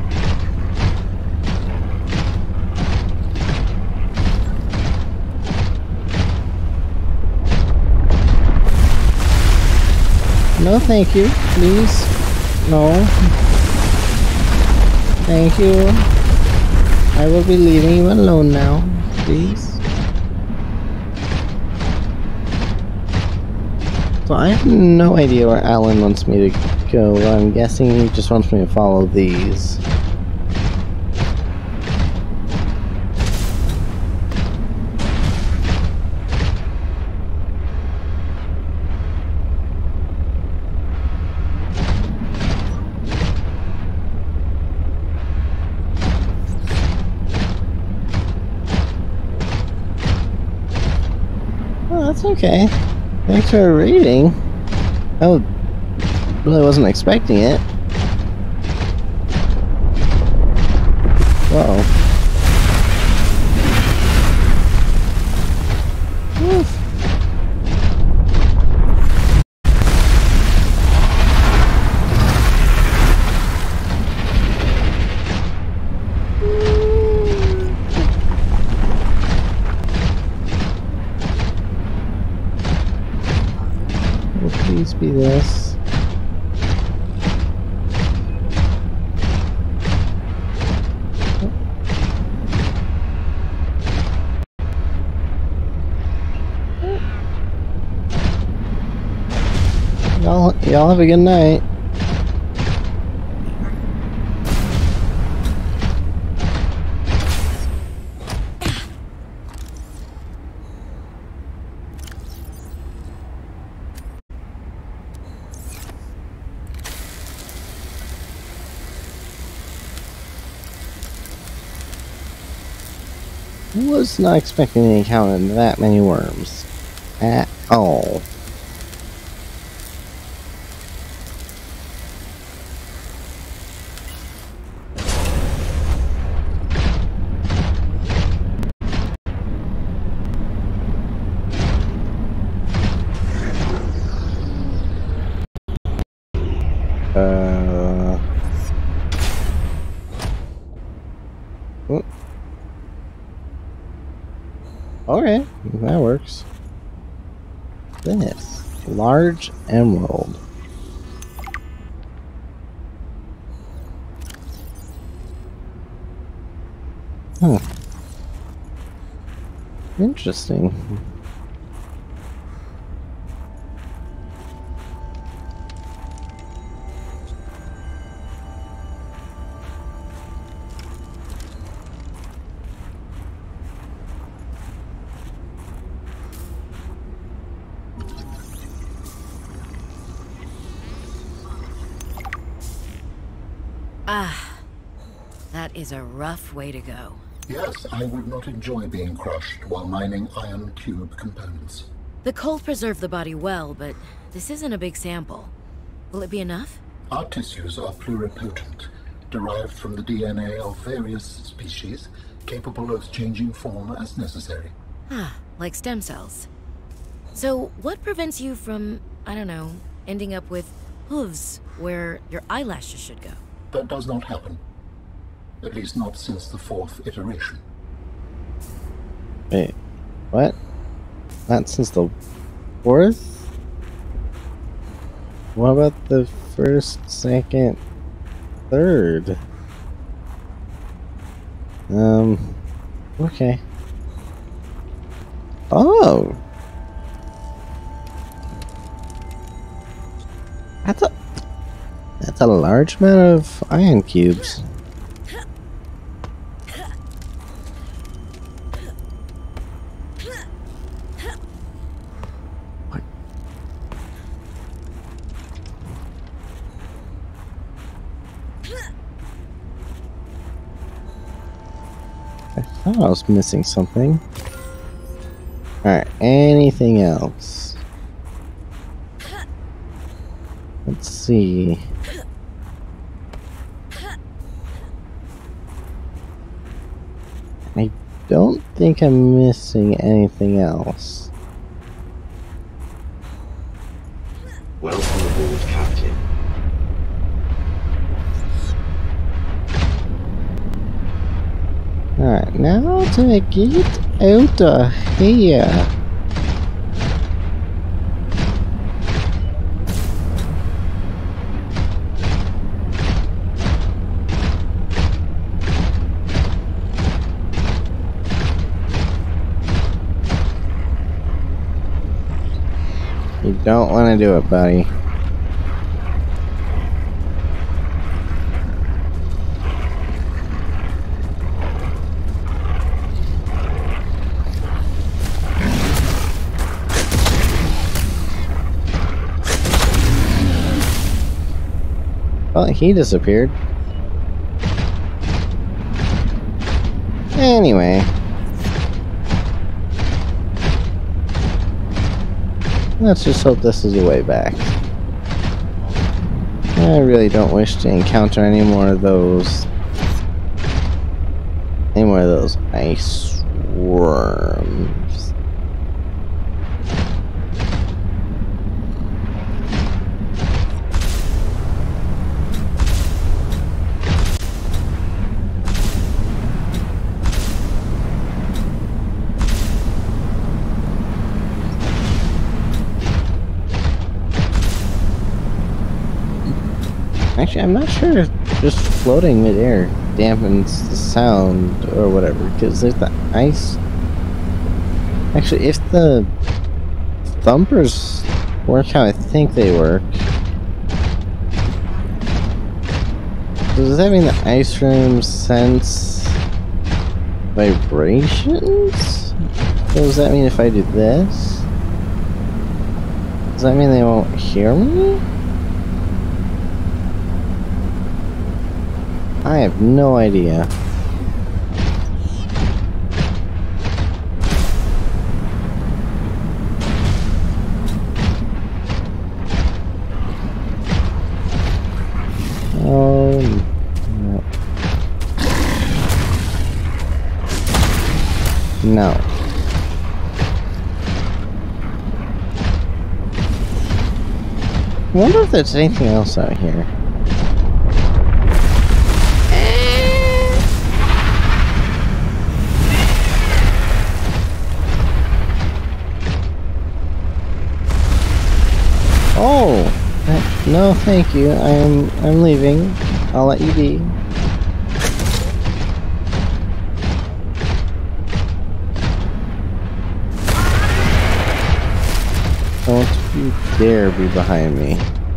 No, thank you. Please. No. Thank you. I will be leaving you alone now. Please. So I have no idea where Alan wants me to go. I'm guessing he just wants me to follow these. Oh, that's okay. Thanks for reading. I really wasn't expecting it. Whoa. Oof. Please be this. Y'all, y'all have a good night. Was not expecting to encounter that many worms at all. Uh. Oh. Okay, that works. This large emerald. Huh. Interesting. Ah, that is a rough way to go. Yes, I would not enjoy being crushed while mining iron cube components. The cold preserved the body well, but this isn't a big sample. Will it be enough? Our tissues are pluripotent, derived from the D N A of various species, capable of changing form as necessary. Ah, like stem cells. So, what prevents you from, I don't know, ending up with hooves where your eyelashes should go? That does not happen. At least not since the fourth iteration. Wait, what? Not since the fourth? What about the first, second, third? Um, okay. Oh! That's a, that's a large amount of iron cubes. I thought I was missing something. Alright, anything else? Let's see. I don't think I'm missing anything else. Welcome aboard, Captain. Alright, now to get out of here. You don't want to do it, buddy. Well, he disappeared. Anyway. Let's just hope this is the way back. I really don't wish to encounter any more of those... Any more of those ice worms. Actually, I'm not sure if just floating midair dampens the sound or whatever, because there's the ice. Actually, if the thumpers work how I think they work, does that mean the ice rooms sense vibrations? What does that mean if I do this? Does that mean they won't hear me? I have no idea. Oh, no. No. I wonder if there's anything else out here. Oh, uh, no, thank you. I'm I'm leaving. I'll let you be. Don't you dare be behind me.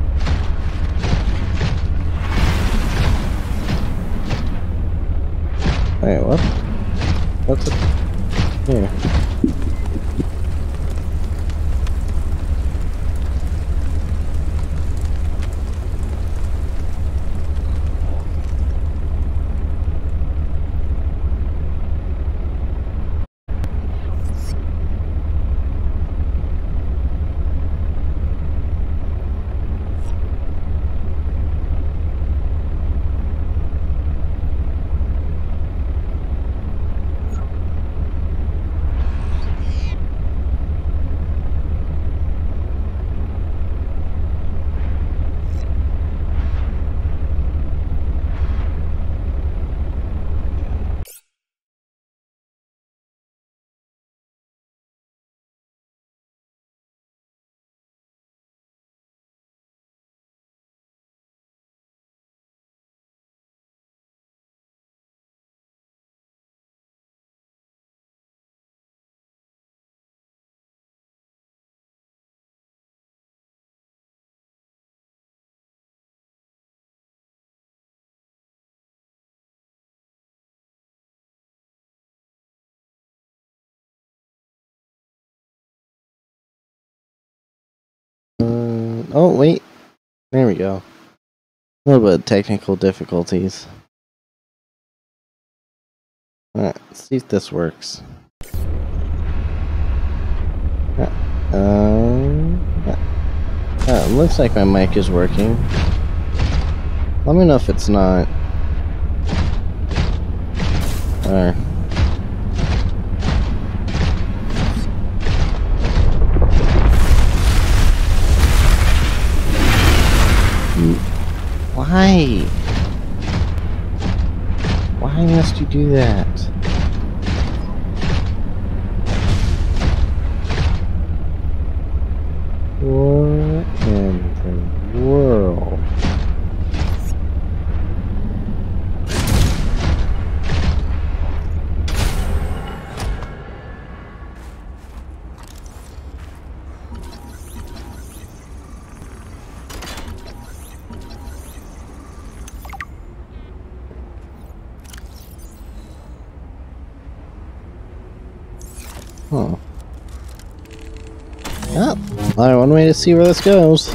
Wait, what? What's it? Here. Uh, oh, wait. There we go. A little bit of technical difficulties. Alright, let's see if this works. Uh, um, uh, uh, looks like my mic is working. Let me know if it's not. Or... Why? Why must you do that? What in the world? Huh. Oh, only one way to see where this goes.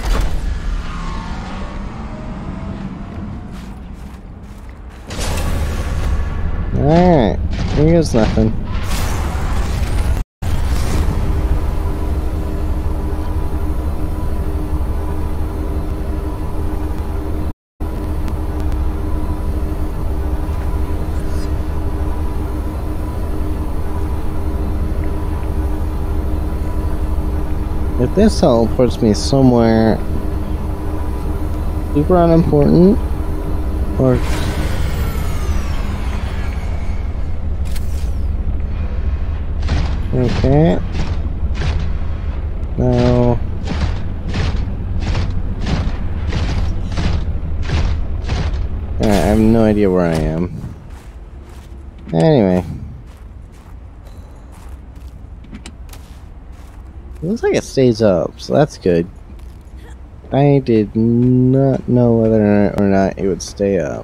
Alright, here goes nothing. If this teleports me somewhere super unimportant, or okay, no, alright, I have no idea where I am. Anyway. It looks like it stays up, so that's good. I did not know whether or not it would stay up.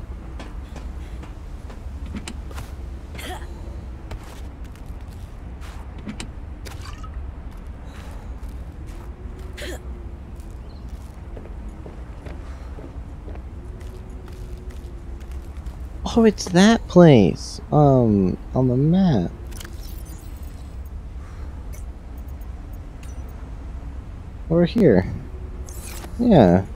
Oh, it's that place, um, on the map. Over here. Yeah.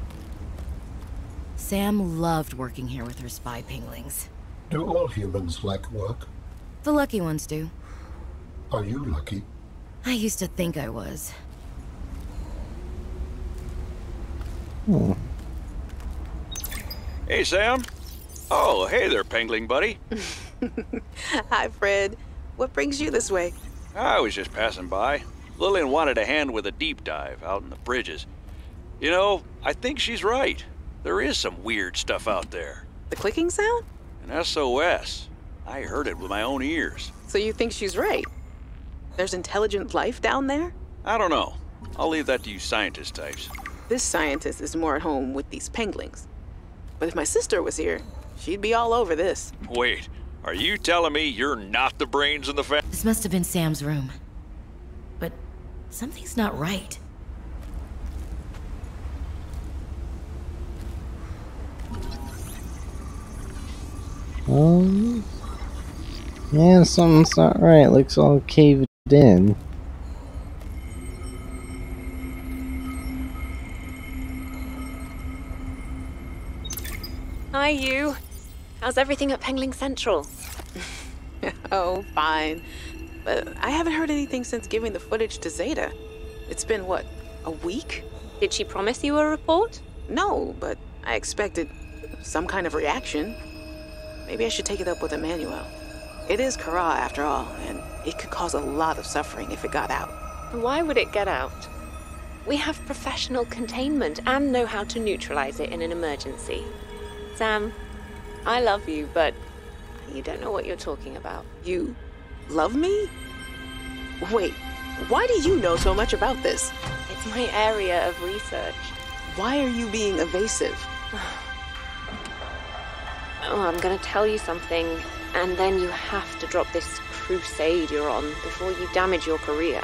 Sam loved working here with her spy pinglings. Do all humans like work? The lucky ones do. Are you lucky? I used to think I was. Hmm. Hey, Sam. Oh, hey there, Pengling buddy. Hi, Fred. What brings you this way? I was just passing by. Lillian wanted a hand with a deep dive out in the bridges. You know, I think she's right. There is some weird stuff out there. The clicking sound? An S O S. I heard it with my own ears. So you think she's right? There's intelligent life down there? I don't know. I'll leave that to you scientist types. This scientist is more at home with these penglings. But if my sister was here, she'd be all over this. Wait, are you telling me you're not the brains in the family? This must have been Sam's room. But something's not right. Um, yeah, something's not right. Looks all caved in. Hi, you. How's everything at Pengling Central? Oh, fine. But I haven't heard anything since giving the footage to Zeta. It's been, what, a week? Did she promise you a report? No, but I expected some kind of reaction. Maybe I should take it up with Emmanuel. It is Kara, after all, and it could cause a lot of suffering if it got out. Why would it get out? We have professional containment and know how to neutralize it in an emergency. Sam, I love you, but you don't know what you're talking about. You love me? Wait, why do you know so much about this? It's my area of research. Why are you being evasive? Oh, I'm gonna tell you something, and then you have to drop this crusade you're on before you damage your career.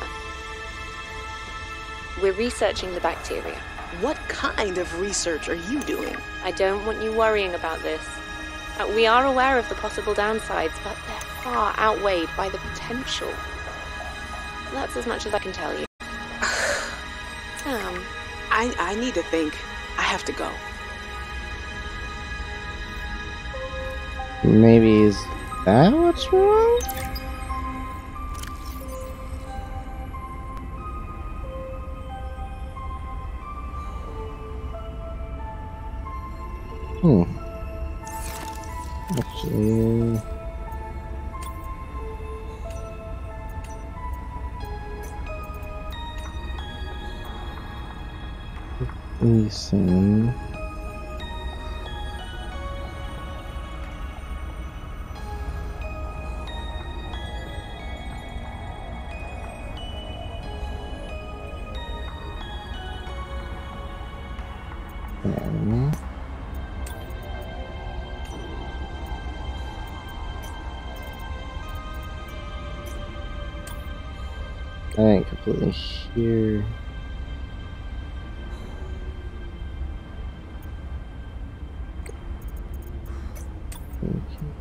We're researching the bacteria. What kind of research are you doing? I don't want you worrying about this. Uh, we are aware of the possible downsides, but they're far outweighed by the potential. That's as much as I can tell you. Sam. I, I need to think. I have to go. Maybe is that what's wrong? Hmm. Actually... Listen... Okay. I ain't completely here. Okay.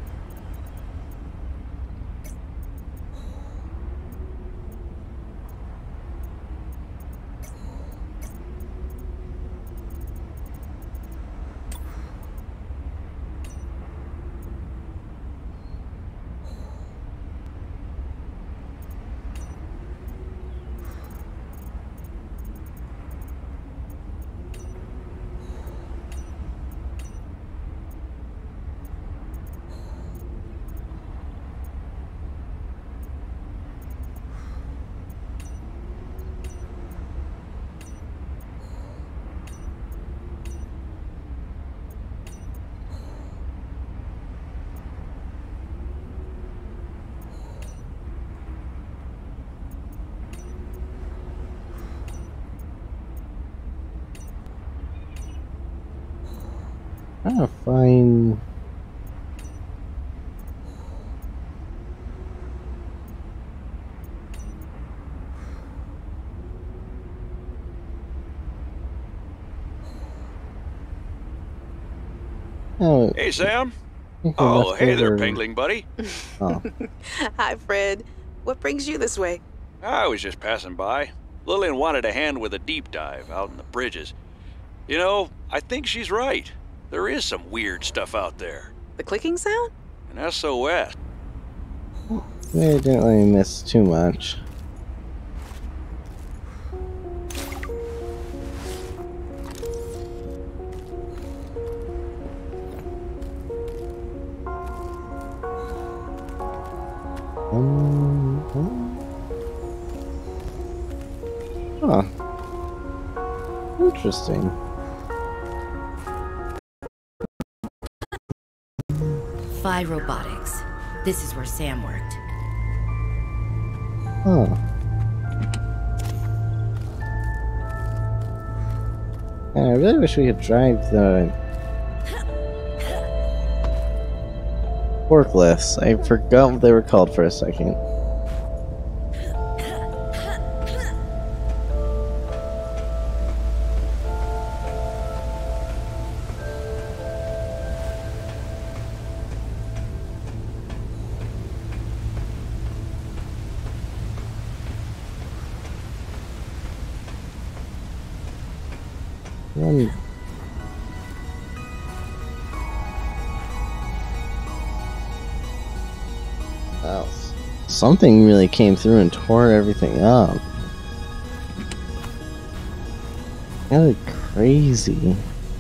Trying to find... Oh, Hey, Sam. I Oh, left hey there, over- Pengling buddy. Oh. Hi, Fred. What brings you this way? I was just passing by. Lillian wanted a hand with a deep dive out in the bridges. You know, I think she's right. There is some weird stuff out there. The clicking sound? An S O S. They didn't really miss too much. Um, huh. Interesting. Phi Robotics. This is where Sam worked. Huh. Man, I really wish we could drive the forklifts. I forgot what they were called for a second. One. Wow. Something really came through and tore everything up. Kinda crazy.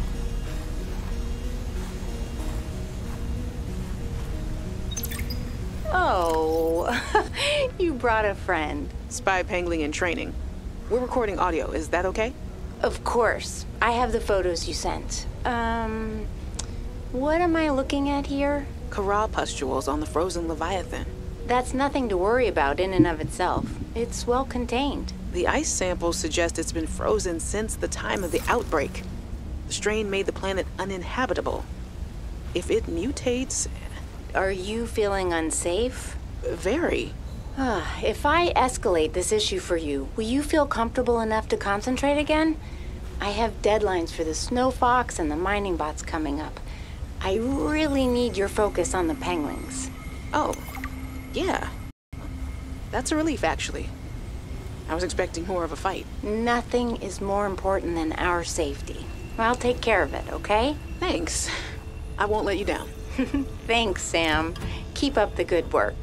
Oh, you brought a friend. Spy Pengling in training. We're recording audio. Is that okay? Of course. I have the photos you sent. Um, what am I looking at here? Corral pustules on the frozen Leviathan. That's nothing to worry about in and of itself. It's well contained. The ice samples suggest it's been frozen since the time of the outbreak. The strain made the planet uninhabitable. If it mutates... Are you feeling unsafe? Very. If I escalate this issue for you, will you feel comfortable enough to concentrate again? I have deadlines for the Snow Fox and the mining bots coming up. I really need your focus on the penguins. Oh, Yeah. That's a relief, actually. I was expecting more of a fight. Nothing is more important than our safety. I'll take care of it, okay? Thanks. I won't let you down. Thanks, Sam. Keep up the good work.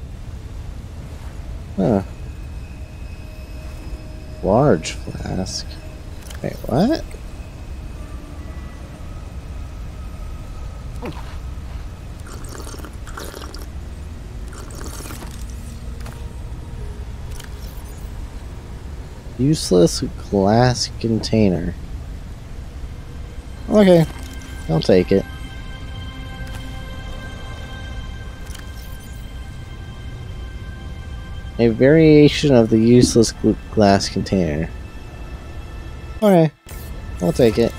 Huh. Large flask. Wait, what? Useless glass container. Okay, I'll take it. A variation of the useless gl glass container. Okay, I'll take it.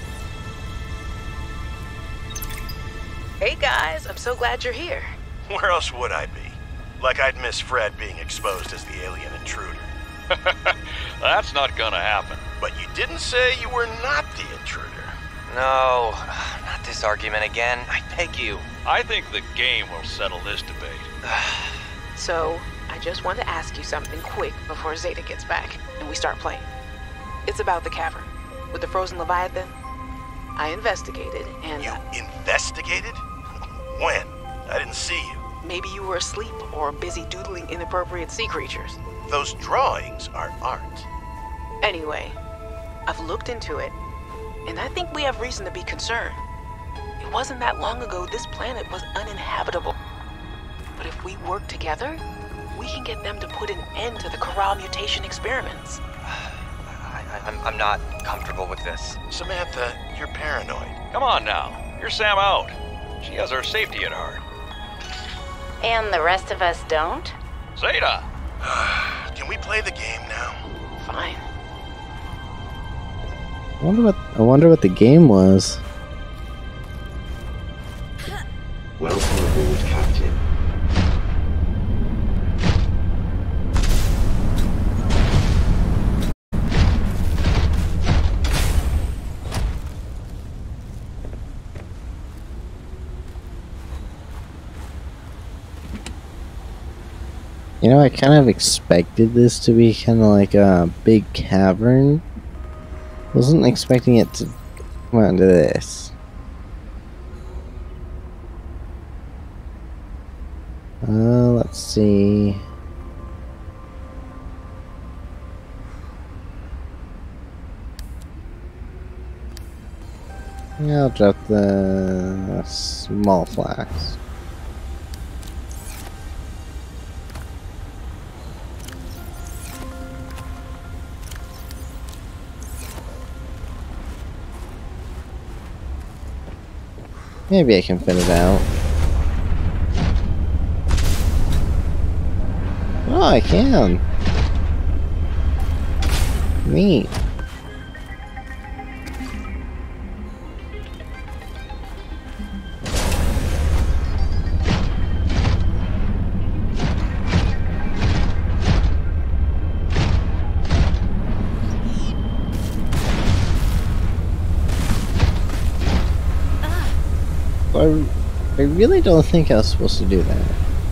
Hey guys, I'm so glad you're here. Where else would I be? Like I'd miss Fred being exposed as the alien intruder. That's not gonna happen. But you didn't say you were not the intruder. No, not this argument again. I beg you. I think the game will settle this debate. So, I just want to ask you something quick before Zeta gets back and we start playing. It's about the cavern with the frozen Leviathan. I investigated and... You investigated? When? I didn't see you. Maybe you were asleep or busy doodling inappropriate sea creatures. Those drawings are art. Anyway, I've looked into it, and I think we have reason to be concerned. It wasn't that long ago this planet was uninhabitable. But if we work together, we can get them to put an end to the Corral mutation experiments. I, I, I'm, I'm not comfortable with this. Samantha, you're paranoid. Come on now. You're Sam out. She has our safety at heart. And the rest of us don't? Zeta! Can we play the game now? Fine. I wonder what I wonder what the game was. Welcome aboard, Captain. You know, I kind of expected this to be kind of like a big cavern. Wasn't expecting it to come out into this. Uh, let's see. Yeah, I'll drop the small flask. Maybe I can fit it out. Oh, I can. Neat. I, I really don't think I was supposed to do that.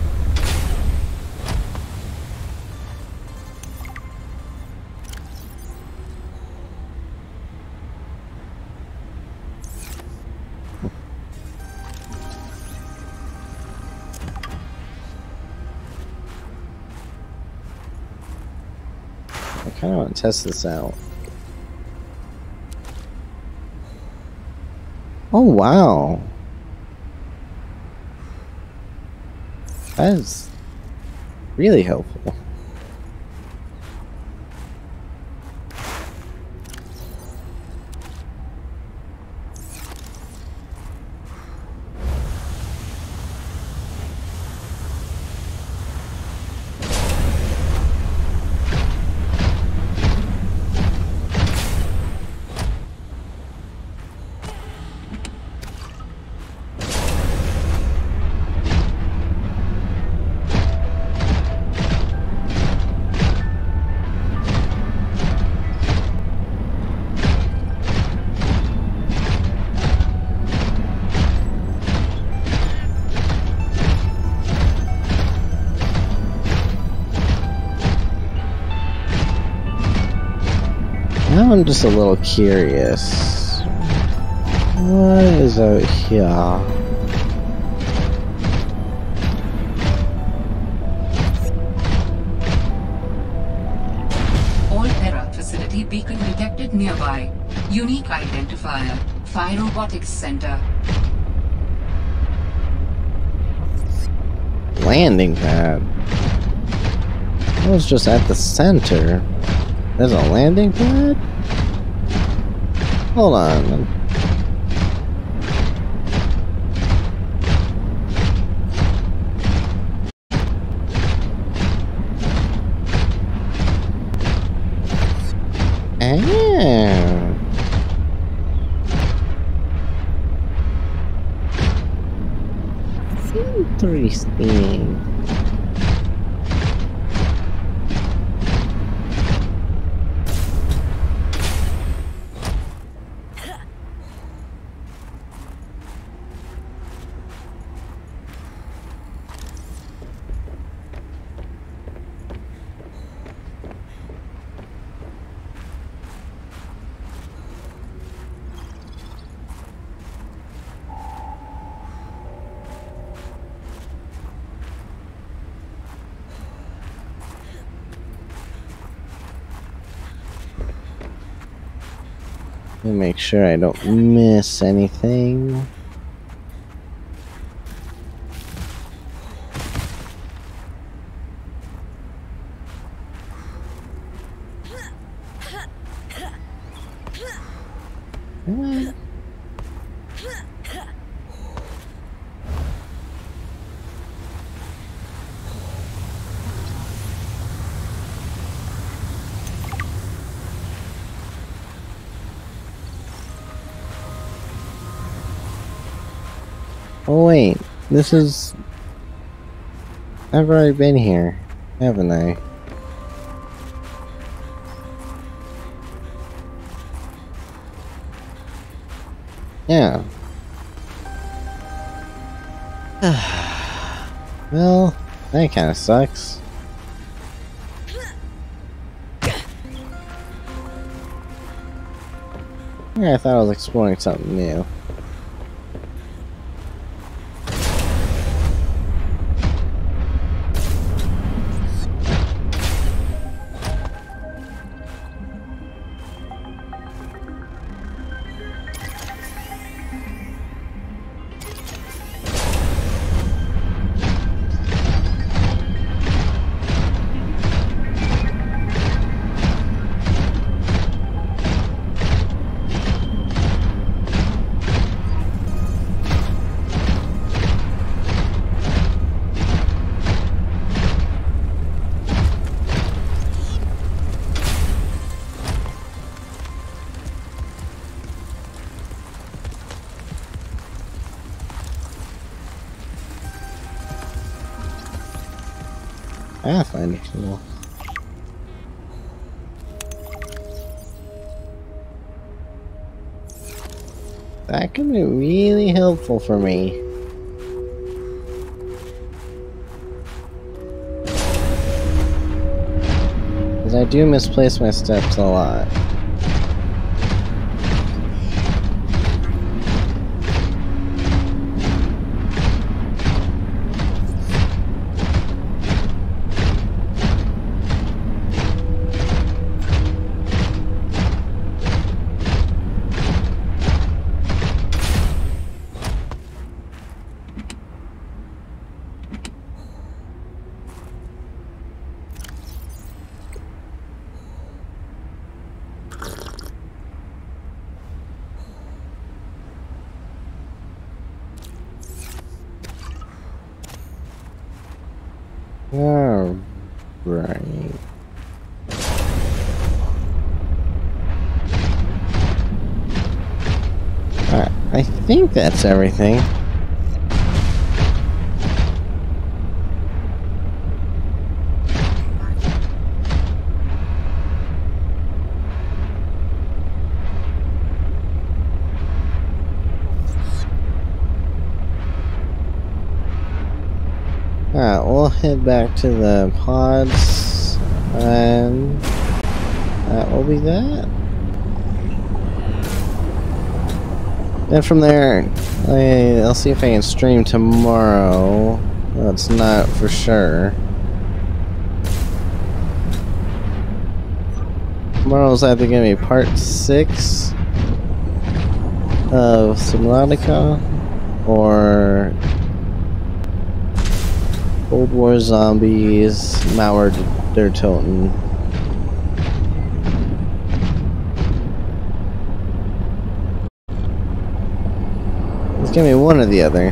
I kind of want to test this out. Oh, wow. That is really helpful. Now I'm just a little curious. What is out here? All Terra facility beacon detected nearby. Unique identifier. Phi Robotics Center. Landing pad. I was just at the center. There's a landing pad? Hold on. Ah. Interesting. Let me make sure I don't miss anything. What? Oh wait, this is... I've already been here, haven't I? Yeah. Well, that kinda sucks. Yeah, I thought I was exploring something new. Pathfinder tool. That can be really helpful for me. Because I do misplace my steps a lot. All right. Alright, I think that's everything. Alright, we'll head back to the pods, and that will be that. Then from there, I, I'll see if I can stream tomorrow. That's not for sure. Tomorrow's either going to be part six of Subnautica or Cold War Zombies, Mauer der Toten. It's gonna be one or the other.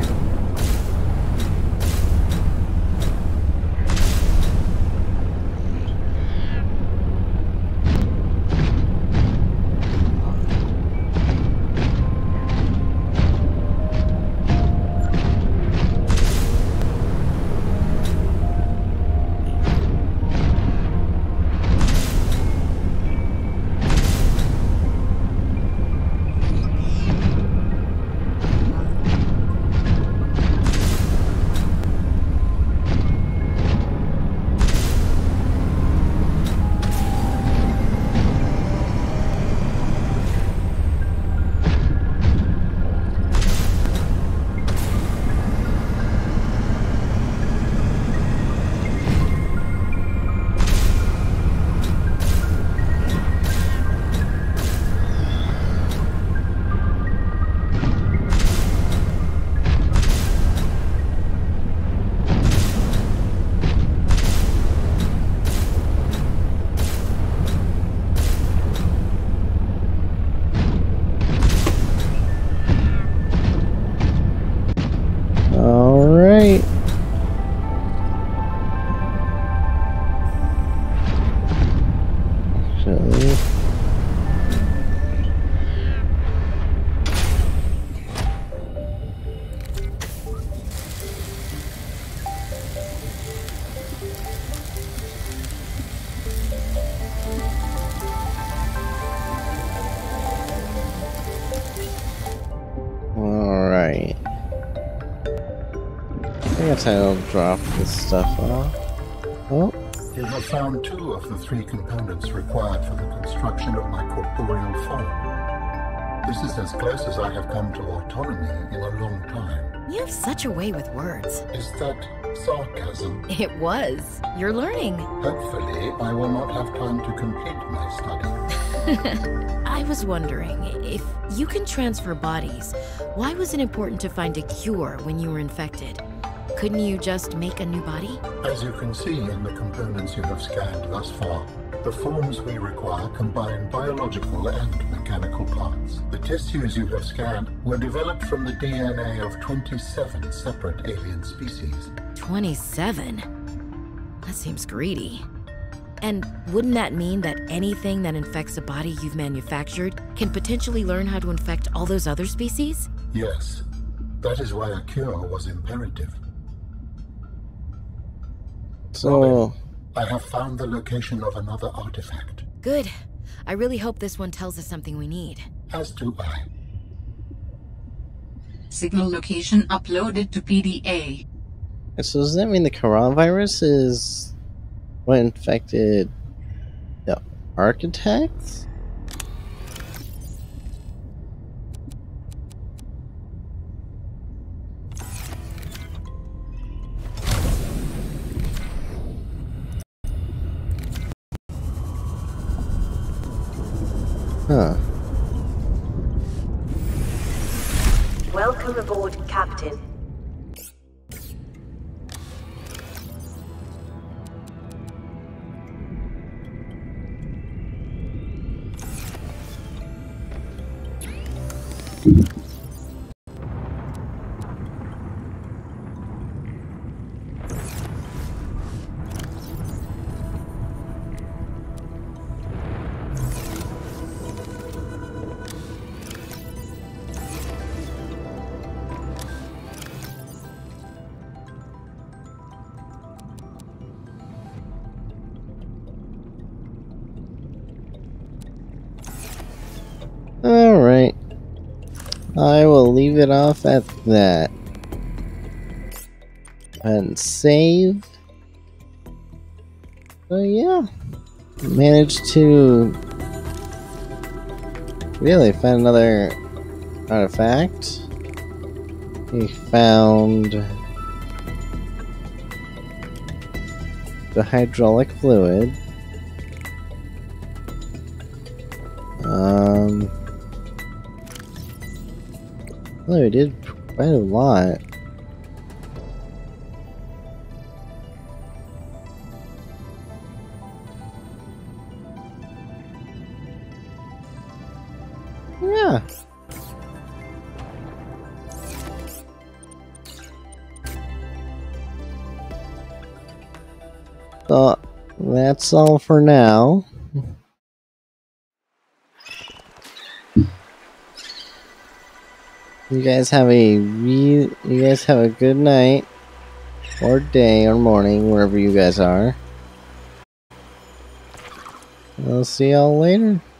I guess I'll drop this stuff off. Oh. You have found two of the three components required for the construction of my corporeal form. This is as close as I have come to autonomy in a long time. You have such a way with words. Is that sarcasm? It was. You're learning. Hopefully, I will not have time to complete my study. I was wondering, if you can transfer bodies, why was it important to find a cure when you were infected? Couldn't you just make a new body? As you can see in the components you have scanned thus far, the forms we require combine biological and mechanical parts. The tissues you have scanned were developed from the D N A of twenty-seven separate alien species. twenty-seven? That seems greedy. And wouldn't that mean that anything that infects a body you've manufactured can potentially learn how to infect all those other species? Yes. That is why a cure was imperative. So... Robin, I have found the location of another artifact. Good. I really hope this one tells us something we need. As do I. Signal location uploaded to P D A. So does that mean the coronavirus is what infected the architects? Huh. Welcome aboard, Captain. Alright. I will leave it off at that. And save. So yeah. Managed to really find another artifact. We found the hydraulic fluid. Um, well, we did quite a lot. Yeah. So that's all for now. You guys have a re you guys have a good night or day or morning wherever you guys are. I'll see y'all later.